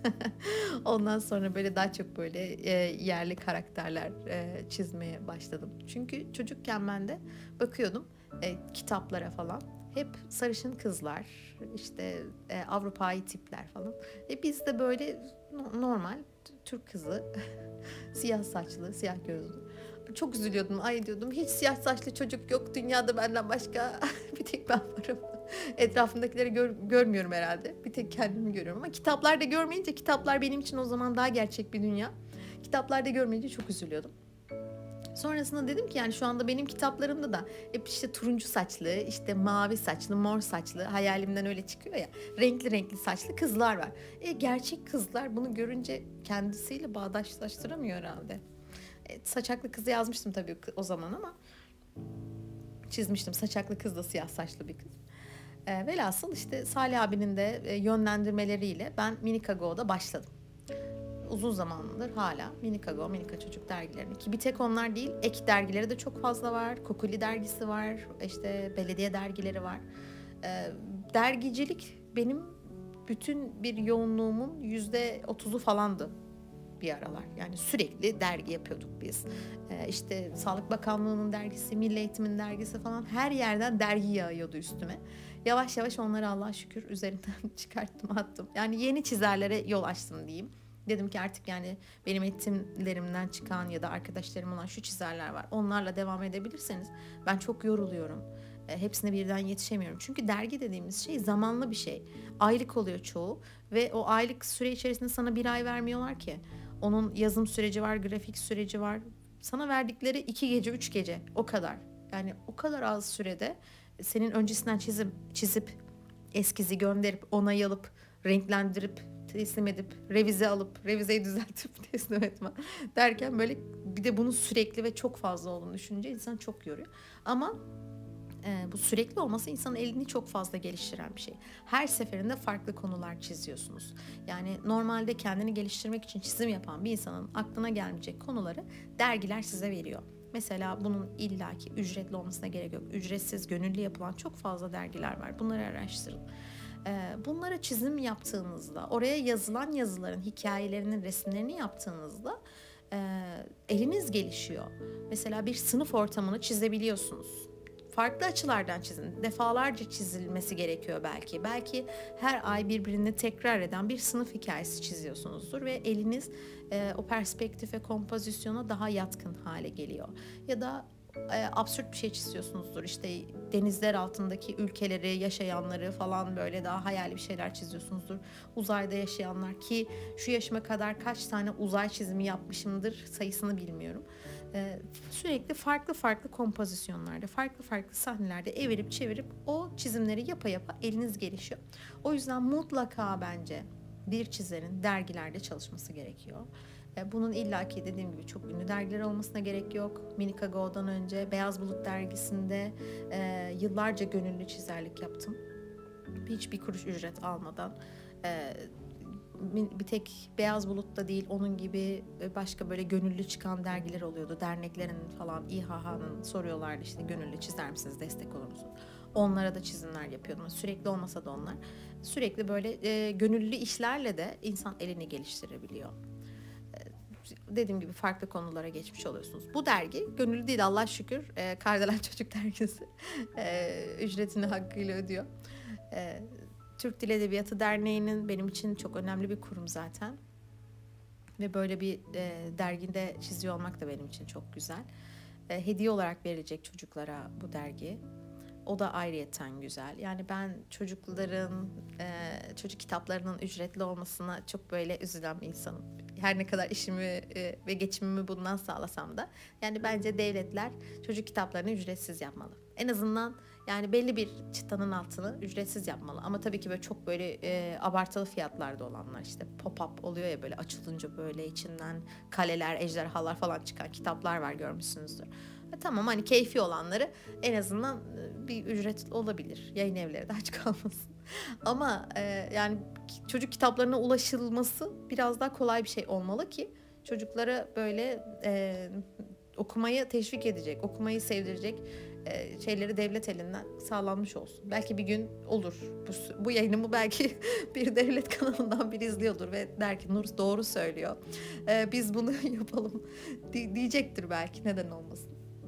Ondan sonra böyle daha çok böyle yerli karakterler çizmeye başladım. Çünkü çocukken ben de bakıyordum kitaplara falan. Hep sarışın kızlar, işte Avrupa'yı tipler falan. Biz de böyle normal Türk kızı, siyah saçlı, siyah gözlü. Çok üzülüyordum. Ay diyordum hiç siyah saçlı çocuk yok dünyada benden başka. Bir tek ben varım. Etrafımdakileri görmüyorum herhalde. Bir tek kendimi görüyorum ama kitaplarda görmeyince, kitaplar benim için o zaman daha gerçek bir dünya. Kitaplarda görmeyince çok üzülüyordum. Sonrasında dedim ki yani şu anda benim kitaplarımda da hep işte turuncu saçlı, işte mavi saçlı, mor saçlı, hayalimden öyle çıkıyor ya, renkli renkli saçlı kızlar var. Gerçek kızlar bunu görünce kendisiyle bağdaşlaştıramıyor herhalde. Saçaklı kızı yazmıştım tabii o zaman ama çizmiştim. Saçaklı kız da siyah saçlı bir kız. Velhasıl işte Salih abinin de yönlendirmeleriyle ben Minika Go'da başladım. Uzun zamandır hala Minika Go, Minika Çocuk dergilerini, ki bir tek onlar değil, ek dergileri de çok fazla var. Kokuli dergisi var, işte belediye dergileri var. Dergicilik benim bütün bir yoğunluğumun %30'u falandı bir aralar. Yani sürekli dergi yapıyorduk biz. İşte Sağlık Bakanlığı'nın dergisi, Milli Eğitim'in dergisi falan, her yerden dergi yağıyordu üstüme. Yavaş yavaş onları Allah'a şükür üzerinden çıkarttım, attım. Yani yeni çizerlere yol açtım diyeyim. Dedim ki artık yani benim eğitimlerimden çıkan ya da arkadaşlarım olan şu çizerler var. Onlarla devam edebilirseniz ben çok yoruluyorum. Hepsine birden yetişemiyorum. Çünkü dergi dediğimiz şey zamanlı bir şey. Aylık oluyor çoğu ve o aylık süre içerisinde sana bir ay vermiyorlar ki. Onun yazım süreci var, grafik süreci var. Sana verdikleri 2 gece, 3 gece o kadar. Yani o kadar az sürede senin öncesinden çizip eskizi gönderip onay alıp renklendirip teslim edip, revize alıp, revizeyi düzeltip teslim etme derken böyle bir de bunun sürekli ve çok fazla olduğunu düşününce insan çok yoruyor. Ama bu sürekli olması insanın elini çok fazla geliştiren bir şey. Her seferinde farklı konular çiziyorsunuz. Yani normalde kendini geliştirmek için çizim yapan bir insanın aklına gelmeyecek konuları dergiler size veriyor. Mesela bunun illaki ücretli olmasına gerek yok. Ücretsiz, gönüllü yapılan çok fazla dergiler var. Bunları araştırın. Bunlara çizim yaptığınızda, oraya yazılan yazıların hikayelerinin resimlerini yaptığınızda eliniz gelişiyor. Mesela bir sınıf ortamını çizebiliyorsunuz. Farklı açılardan çizin. Defalarca çizilmesi gerekiyor belki. Belki her ay birbirini tekrar eden bir sınıf hikayesi çiziyorsunuzdur ve eliniz o perspektife, kompozisyona daha yatkın hale geliyor. Ya da absürt bir şey çiziyorsunuzdur. İşte denizler altındaki ülkeleri, yaşayanları falan böyle daha hayali bir şeyler çiziyorsunuzdur. Uzayda yaşayanlar, ki şu yaşıma kadar kaç tane uzay çizimi yapmışımdır sayısını bilmiyorum. Sürekli farklı farklı kompozisyonlarda, farklı farklı sahnelerde evirip çevirip o çizimleri yapa yapa eliniz gelişiyor. O yüzden mutlaka bence bir çizerin dergilerde çalışması gerekiyor. Bunun illaki dediğim gibi çok ünlü dergiler olmasına gerek yok. Minika Go'dan önce Beyaz Bulut dergisinde yıllarca gönüllü çizerlik yaptım. Hiçbir kuruş ücret almadan. Bir tek Beyaz Bulut'ta değil, onun gibi başka böyle gönüllü çıkan dergiler oluyordu. Derneklerin falan, İHH'nın soruyorlardı işte gönüllü çizer misiniz, destek olur musunuz? Onlara da çizimler yapıyordum. Sürekli olmasa da onlar. Sürekli böyle gönüllü işlerle de insan elini geliştirebiliyor. Dediğim gibi farklı konulara geçmiş oluyorsunuz. Bu dergi gönüllü değil, Allah şükür. Kardelen Çocuk Dergisi ücretini hakkıyla ödüyor. Türk Dil Edebiyatı Derneği'nin benim için çok önemli bir kurum zaten. Ve böyle bir dergide çiziyor olmak da benim için çok güzel. Hediye olarak verilecek çocuklara bu dergi. O da ayrıyeten güzel. Yani ben çocukların, çocuk kitaplarının ücretli olmasına çok böyle üzülen bir insanım. Her ne kadar işimi ve geçimimi bundan sağlasam da. Yani bence devletler çocuk kitaplarını ücretsiz yapmalı. En azından yani belli bir çıtanın altını ücretsiz yapmalı. Ama tabii ki böyle çok böyle abartılı fiyatlarda olanlar, işte pop-up oluyor ya, böyle açılınca böyle içinden kaleler, ejderhalar falan çıkan kitaplar var, görmüşsünüzdür. Tamam, hani keyfi olanları en azından bir ücret olabilir. Yayın evleri de aç kalmasın. Ama yani çocuk kitaplarına ulaşılması biraz daha kolay bir şey olmalı ki çocuklara böyle okumayı teşvik edecek, okumayı sevdirecek şeyleri devlet elinden sağlanmış olsun. Belki bir gün olur. Bu yayınımı belki bir devlet kanalından biri izliyordur ve der ki Nur doğru söylüyor. Biz bunu yapalım diyecektir belki, neden olmasın.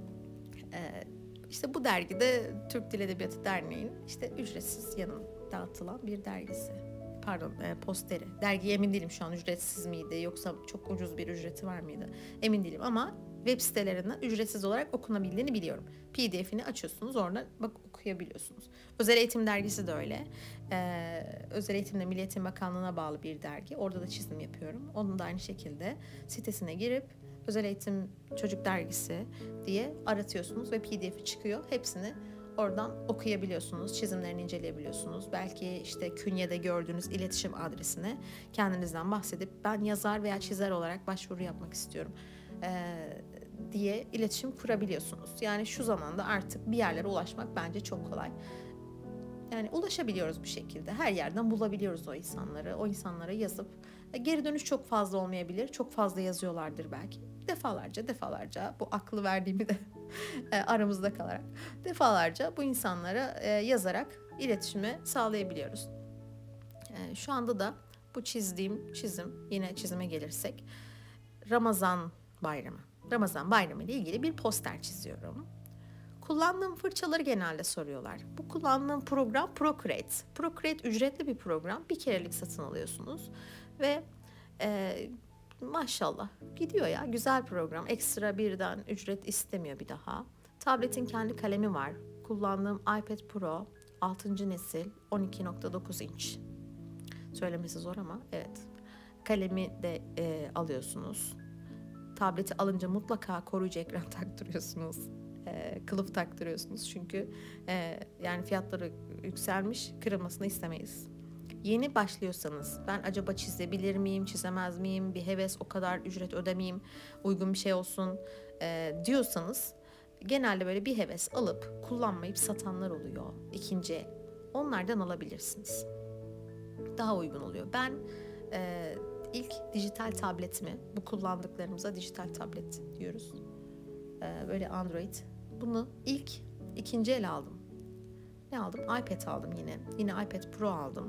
İşte bu dergide Türk Dil Edebiyatı Derneği'nin işte ücretsiz yanın dağıtılan bir dergisi. Pardon, posteri. Dergiye emin değilim şu an ücretsiz miydi yoksa çok ucuz bir ücreti var mıydı? Emin değilim ama web sitelerinden ücretsiz olarak okunabildiğini biliyorum. PDF'ini açıyorsunuz, oradan bak okuyabiliyorsunuz. Özel Eğitim Dergisi de öyle. Özel Eğitim'de Milli Eğitim Bakanlığı'na bağlı bir dergi. Orada da çizim yapıyorum. Onun da aynı şekilde sitesine girip Özel Eğitim Çocuk Dergisi diye aratıyorsunuz ve PDF'i çıkıyor. Hepsini oradan okuyabiliyorsunuz, çizimlerini inceleyebiliyorsunuz. Belki işte künyede gördüğünüz iletişim adresine kendinizden bahsedip ben yazar veya çizer olarak başvuru yapmak istiyorum diye iletişim kurabiliyorsunuz. Yani şu zamanda artık bir yerlere ulaşmak bence çok kolay. Yani ulaşabiliyoruz bir şekilde. Her yerden bulabiliyoruz o insanları. O insanlara yazıp geri dönüş çok fazla olmayabilir. Çok fazla yazıyorlardır belki. Defalarca bu aklı verdiğimi de aramızda kalarak defalarca bu insanlara yazarak iletişimi sağlayabiliyoruz. Şu anda da bu çizdiğim çizim, yine çizime gelirsek, Ramazan Bayramı ile ilgili bir poster çiziyorum. Kullandığım fırçaları genelde soruyorlar. Bu kullandığım program Procreate. Procreate ücretli bir program. Bir kerelik satın alıyorsunuz ve maşallah gidiyor ya, güzel program. Ekstra birden ücret istemiyor bir daha. Tabletin kendi kalemi var. Kullandığım iPad Pro 6. nesil 12.9 inç. Söylemesi zor ama evet. Kalemi de alıyorsunuz. Tableti alınca mutlaka koruyucu ekran taktırıyorsunuz. Kılıf taktırıyorsunuz çünkü yani fiyatları yükselmiş, kırılmasını istemeyiz. Yeni başlıyorsanız ben acaba çizebilir miyim, çizemez miyim, bir heves, o kadar ücret ödemeyeyim, uygun bir şey olsun diyorsanız genelde böyle bir heves alıp kullanmayıp satanlar oluyor ikinci el. Onlardan alabilirsiniz. Daha uygun oluyor. Ben ilk dijital tabletimi, bu kullandıklarımıza dijital tablet diyoruz. Böyle Android. Bunu ikinci el aldım. Ne aldım? iPad aldım yine. Yine iPad Pro aldım.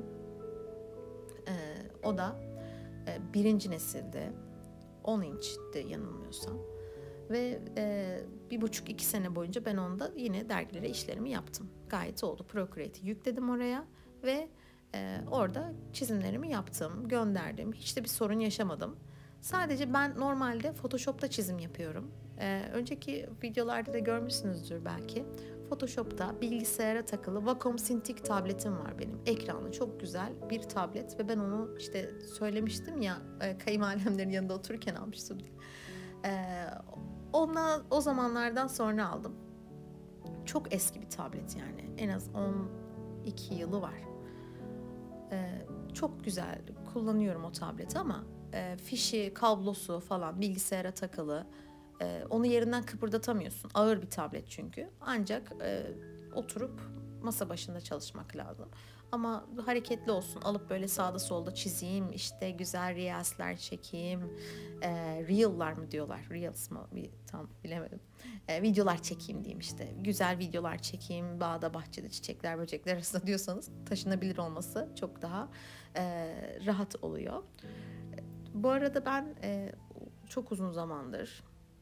O da birinci nesilde. 10 inçti yanılmıyorsam. Ve 1,5-2 sene boyunca ben onda yine dergilere işlerimi yaptım. Gayet oldu. Procreate'i yükledim oraya ve orada çizimlerimi yaptım, gönderdim. Hiç de bir sorun yaşamadım. Sadece ben normalde Photoshop'ta çizim yapıyorum. Önceki videolarda da görmüşsünüzdür belki. Photoshop'ta bilgisayara takılı Wacom Cintiq tabletim var benim. Ekranı çok güzel bir tablet ve ben onu işte söylemiştim ya kayınvalidemlerin yanında otururken almıştım diye. O zamanlardan sonra aldım. Çok eski bir tablet yani. En az 12 yılı var. Çok güzel kullanıyorum o tableti ama fişi, kablosu falan bilgisayara takılı. Onu yerinden kıpırdatamıyorsun. Ağır bir tablet çünkü. Ancak oturup masa başında çalışmak lazım. Ama hareketli olsun. Alıp böyle sağda solda çizeyim. İşte güzel reelsler çekeyim. Reel'lar mı diyorlar? Reels mı? Tam bilemedim. Videolar çekeyim diyeyim işte. Güzel videolar çekeyim. Bağda bahçede çiçekler böcekler arasında diyorsanız taşınabilir olması çok daha rahat oluyor. Bu arada ben çok uzun zamandır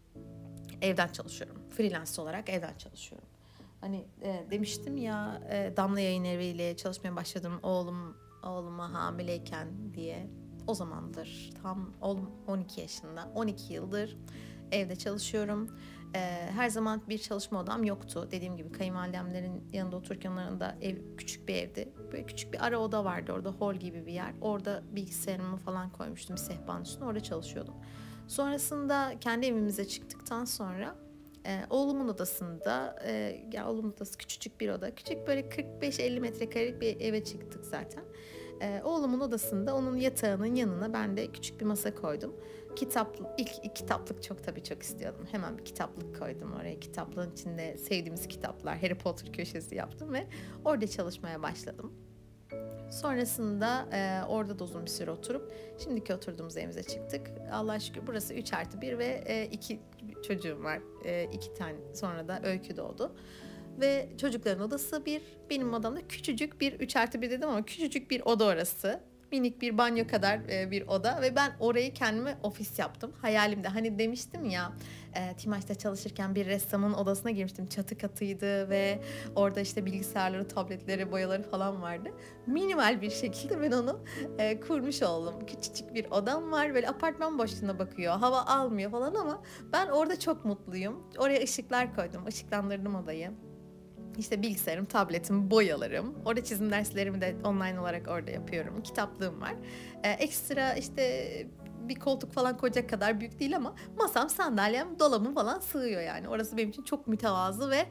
evden çalışıyorum. Freelance olarak evden çalışıyorum. Hani demiştim ya Damla Yayın Evi ile çalışmaya başladım oğluma hamileyken diye. O zamandır tam oğlum 12 yaşında. 12 yıldır evde çalışıyorum. Her zaman bir çalışma odam yoktu. Dediğim gibi kayınvalidemlerin yanında otururken onların da küçük bir evdi. Böyle küçük bir ara oda vardı orada, hol gibi bir yer. Orada bilgisayarımı falan koymuştum bir sehpanın üstüne. Orada çalışıyordum. Sonrasında kendi evimize çıktıktan sonra oğlumun odasında, oğlumun odası küçücük bir oda. Küçük böyle 45-50 metrekarelik bir eve çıktık zaten. Oğlumun odasında onun yatağının yanına ben de küçük bir masa koydum. İlk kitaplık çok istiyordum. Hemen bir kitaplık koydum oraya. Kitaplığın içinde sevdiğimiz kitaplar, Harry Potter köşesi yaptım ve orada çalışmaya başladım. Sonrasında orada da uzun bir süre oturup şimdiki oturduğumuz evimize çıktık. Allah'a şükür burası 3+1 ve 2 çocuğum var. 2 tane, sonra da Öykü doğdu. Ve çocukların odası benim odamda küçücük bir 3+1 dedim ama küçücük bir oda orası. Minik bir banyo kadar bir oda ve ben orayı kendime ofis yaptım. Hayalimde hani demiştim ya Timaş'ta çalışırken bir ressamın odasına girmiştim. Çatı katıydı ve orada işte bilgisayarları, tabletleri, boyaları falan vardı. Minimal bir şekilde ben onu kurmuş oldum. Küçücük bir odam var, böyle apartman boşluğuna bakıyor. Hava almıyor falan ama ben orada çok mutluyum. Oraya ışıklar koydum, ışıklandırdım odayı. İşte bilgisayarım, tabletim, boyalarım. Orada çizim derslerimi de online olarak orada yapıyorum. Kitaplığım var. Ekstra işte bir koltuk falan koyacak kadar büyük değil ama masam, sandalyem, dolabım falan sığıyor yani. Orası benim için çok mütevazı ve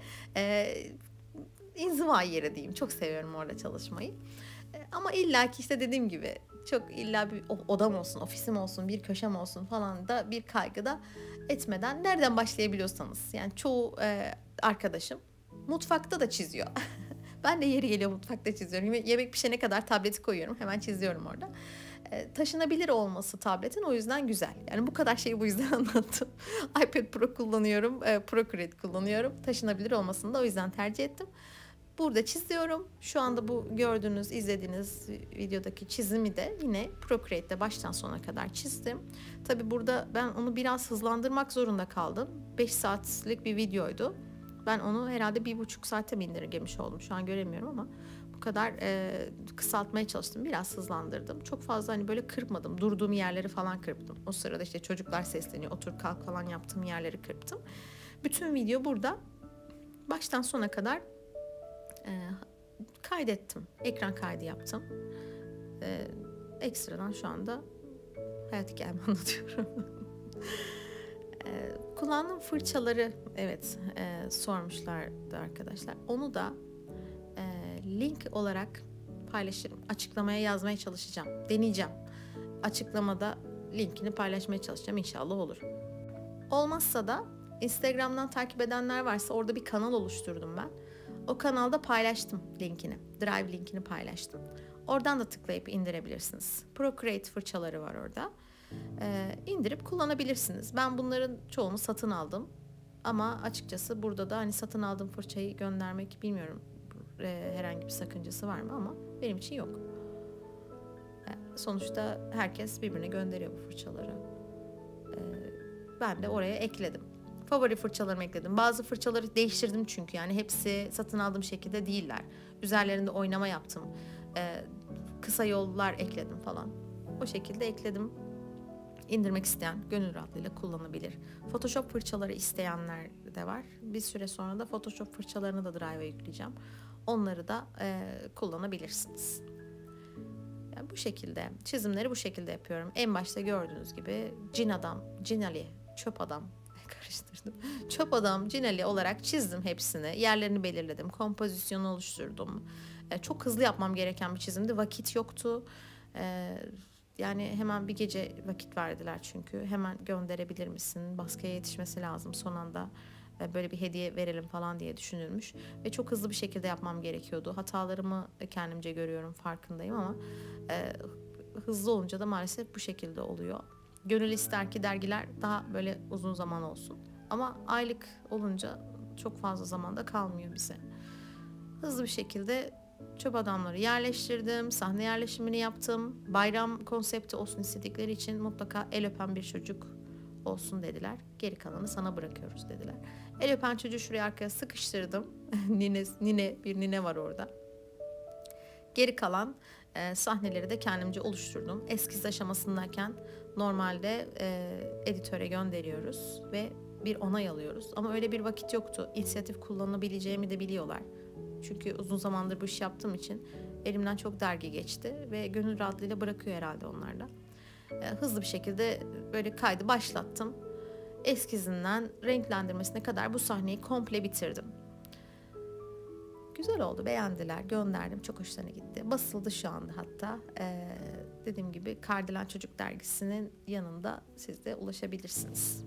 inziva yeri diyeyim. Çok seviyorum orada çalışmayı. Ama illaki işte dediğim gibi çok illa bir odam olsun, ofisim olsun, bir köşem olsun falan da bir kaygı da etmeden nereden başlayabiliyorsanız. Yani çoğu arkadaşım mutfakta da çiziyor. Ben de yeri geliyor mutfakta çiziyorum. Yemek pişene kadar tableti koyuyorum. Hemen çiziyorum orada. Taşınabilir olması tabletin o yüzden güzel. Yani bu kadar şeyi bu yüzden anlattım. iPad Pro kullanıyorum. Procreate kullanıyorum. Taşınabilir olmasını da o yüzden tercih ettim. Burada çiziyorum. Şu anda bu gördüğünüz, izlediğiniz videodaki çizimi de yine Procreate'de baştan sona kadar çizdim. Tabii burada ben onu biraz hızlandırmak zorunda kaldım. 5 saatlik bir videoydu. Ben onu herhalde 1,5 saate mi indirgemiş oldum. Şu an göremiyorum ama bu kadar kısaltmaya çalıştım. Biraz hızlandırdım. Çok fazla hani böyle kırpmadım. Durduğum yerleri falan kırptım. O sırada işte çocuklar sesleniyor. Otur kalk falan yaptığım yerleri kırptım. Bütün video burada baştan sona kadar kaydettim. Ekran kaydı yaptım. Ekstradan şu anda hayat hikayemi anlatıyorum. Kullandığım fırçaları sormuşlardı arkadaşlar. Onu da link olarak paylaşırım. Açıklamaya yazmaya çalışacağım. Deneyeceğim. Açıklamada linkini paylaşmaya çalışacağım. İnşallah olur. Olmazsa da Instagram'dan takip edenler varsa orada bir kanal oluşturdum ben. O kanalda paylaştım linkini. Drive linkini paylaştım. Oradan da tıklayıp indirebilirsiniz. Procreate fırçaları var orada. İndirip kullanabilirsiniz. Ben bunların çoğunu satın aldım. Ama açıkçası burada da hani satın aldığım fırçayı göndermek bilmiyorum herhangi bir sakıncası var mı ama benim için yok. Sonuçta herkes birbirine gönderiyor bu fırçaları. Ben de oraya ekledim. Favori fırçalarımı ekledim. Bazı fırçaları değiştirdim çünkü yani hepsi satın aldığım şekilde değiller. Üzerlerinde oynama yaptım. Kısa yollar ekledim falan. O şekilde ekledim. İndirmek isteyen gönül rahatlığıyla kullanabilir. Photoshop fırçaları isteyenler de var. Bir süre sonra da Photoshop fırçalarını da Drive'a yükleyeceğim. Onları da kullanabilirsiniz. Yani bu şekilde çizimleri bu şekilde yapıyorum. En başta gördüğünüz gibi Cin Ali, çöp adam karıştırdım. Çöp adam Cin Ali olarak çizdim hepsini. Yerlerini belirledim. Kompozisyonu oluşturdum. Çok hızlı yapmam gereken bir çizimdi. Vakit yoktu. Yani hemen bir gece vakit verdiler çünkü. Hemen gönderebilir misin? Baskıya yetişmesi lazım son anda. Böyle bir hediye verelim falan diye düşünülmüş. Ve çok hızlı bir şekilde yapmam gerekiyordu. Hatalarımı kendimce görüyorum, farkındayım ama hızlı olunca da maalesef bu şekilde oluyor. Gönül ister ki dergiler daha böyle uzun zaman olsun. Ama aylık olunca çok fazla zamanda kalmıyor bize. Hızlı bir şekilde çöp adamları yerleştirdim. Sahne yerleşimini yaptım. Bayram konsepti olsun istedikleri için mutlaka el öpen bir çocuk olsun dediler. Geri kalanı sana bırakıyoruz dediler. El öpen çocuğu şuraya arkaya sıkıştırdım. Bir nine var orada. Geri kalan sahneleri de kendimce oluşturdum. Eskiz aşamasındayken normalde editöre gönderiyoruz ve bir onay alıyoruz. Ama öyle bir vakit yoktu. İnisiyatif kullanabileceğimi de biliyorlar. Çünkü uzun zamandır bu iş yaptığım için elimden çok dergi geçti ve gönül rahatlığıyla bırakıyor herhalde onlar da. Hızlı bir şekilde böyle kaydı başlattım. Eskizinden renklendirmesine kadar bu sahneyi komple bitirdim. Güzel oldu, beğendiler, gönderdim, çok hoşlarına gitti. Basıldı şu anda hatta. Dediğim gibi Kardelen Çocuk Dergisi'nin yanında siz de ulaşabilirsiniz.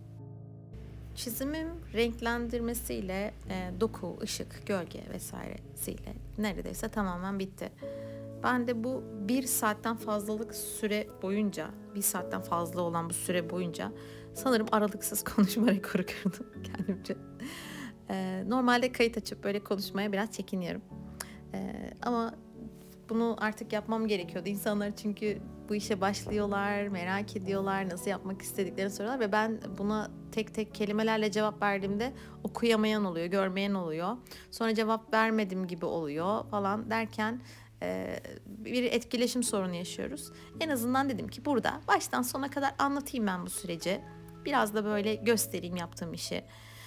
Çizimim renklendirmesiyle doku, ışık, gölge vesairesiyle neredeyse tamamen bitti. Ben de bu 1 saatten fazlalık süre boyunca, 1 saatten fazla olan bu süre boyunca sanırım aralıksız konuşma rekoru kırdım kendimce. Normalde kayıt açıp böyle konuşmaya biraz çekiniyorum. Ama bunu artık yapmam gerekiyordu. İnsanlar çünkü bu işe başlıyorlar, merak ediyorlar, nasıl yapmak istediklerini soruyorlar ve ben buna tek tek kelimelerle cevap verdiğimde okuyamayan oluyor, görmeyen oluyor. Sonra cevap vermedim gibi oluyor falan derken bir etkileşim sorunu yaşıyoruz. En azından dedim ki burada baştan sona kadar anlatayım ben bu süreci. Biraz da böyle göstereyim yaptığım işi.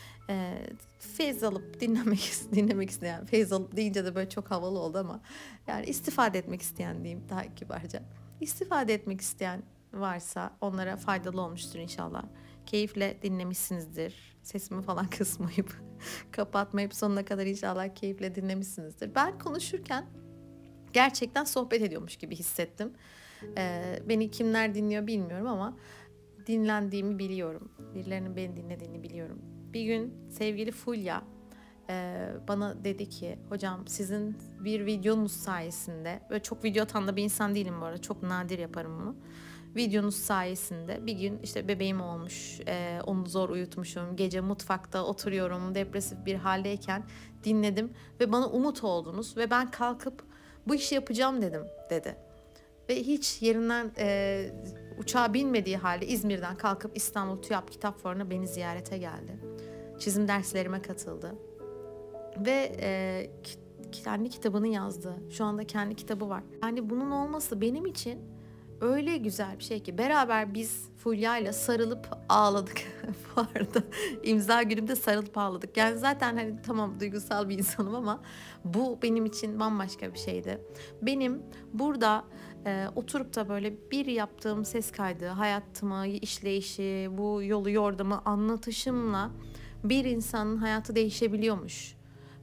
Feyz alıp dinlemek isteyen, feyz alıp deyince de böyle çok havalı oldu ama yani istifade etmek isteyen diyeyim daha kibarca. İstifade etmek isteyen varsa onlara faydalı olmuştur inşallah. Keyifle dinlemişsinizdir. Sesimi falan kısmayıp kapatmayıp sonuna kadar inşallah keyifle dinlemişsinizdir. Ben konuşurken gerçekten sohbet ediyormuş gibi hissettim. Beni kimler dinliyor bilmiyorum ama dinlendiğimi biliyorum. Birilerinin beni dinlediğini biliyorum. Bir gün sevgili Fulya bana dedi ki hocam sizin bir videonuz sayesinde, böyle çok video atan da bir insan değilim bu arada, çok nadir yaparım bunu. Videonuz sayesinde bir gün işte bebeğim olmuş, onu zor uyutmuşum, gece mutfakta oturuyorum depresif bir haldeyken dinledim ve bana umut oldunuz ve ben kalkıp bu işi yapacağım dedim dedi. Ve hiç yerinden uçağa binmediği halde İzmir'den kalkıp İstanbul TÜYAP Kitap Fuarı'na beni ziyarete geldi. Çizim derslerime katıldı. Ve kendi kitabını yazdı. Şu anda kendi kitabı var. Yani bunun olması benim için öyle güzel bir şey ki. Beraber biz Fulya'yla sarılıp ağladık. Bu arada imza günümde sarılıp ağladık. Yani zaten hani tamam duygusal bir insanım ama bu benim için bambaşka bir şeydi. Benim burada oturup da böyle bir yaptığım ses kaydı, hayatımı, işleyişi, bu yolu yordamı anlatışımla bir insanın hayatı değişebiliyormuş.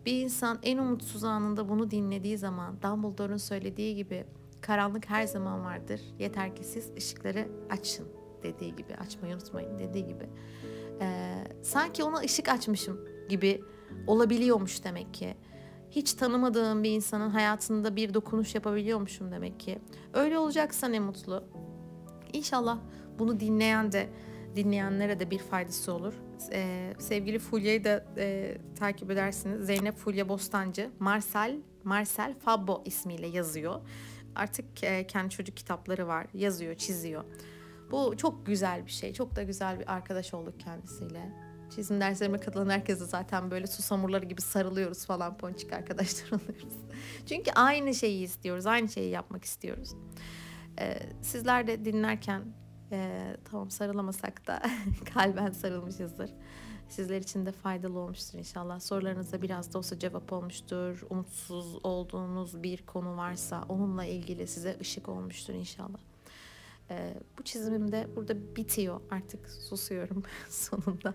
Bir insan en umutsuz anında bunu dinlediği zaman, Dumbledore'un söylediği gibi karanlık her zaman vardır. Yeter ki siz ışıkları açın dediği gibi, açmayı unutmayın dediği gibi. Sanki ona ışık açmışım gibi olabiliyormuş demek ki. Hiç tanımadığım bir insanın hayatında bir dokunuş yapabiliyormuşum demek ki. Öyle olacaksa ne mutlu. İnşallah bunu dinleyenlere de bir faydası olur. Sevgili Fulya'yı da takip edersiniz. Zeynep Fulya Bostancı, Marcel Fabbo ismiyle yazıyor. Artık kendi çocuk kitapları var. Yazıyor, çiziyor. Bu çok güzel bir şey. Çok da güzel bir arkadaş olduk kendisiyle. Çizim derslerime katılan herkese zaten böyle susamurları gibi sarılıyoruz falan, ponçik arkadaşlar oluyoruz. Çünkü aynı şeyi istiyoruz, aynı şeyi yapmak istiyoruz. Sizler de dinlerken tamam sarılamasak da kalben sarılmışızdır. Sizler için de faydalı olmuştur inşallah. Sorularınıza biraz da olsa cevap olmuştur. Umutsuz olduğunuz bir konu varsa onunla ilgili size ışık olmuştur inşallah. Bu çizimim de burada bitiyor. Artık susuyorum sonunda.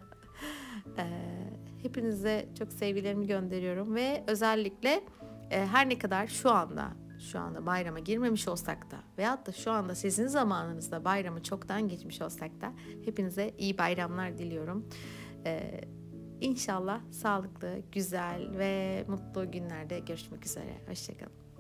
Hepinize çok sevgilerimi gönderiyorum ve özellikle her ne kadar şu anda bayrama girmemiş olsak da veyahut da şu anda sizin zamanınızda bayramı çoktan geçmiş olsak da hepinize iyi bayramlar diliyorum. İnşallah sağlıklı, güzel ve mutlu günlerde görüşmek üzere. Hoşçakalın.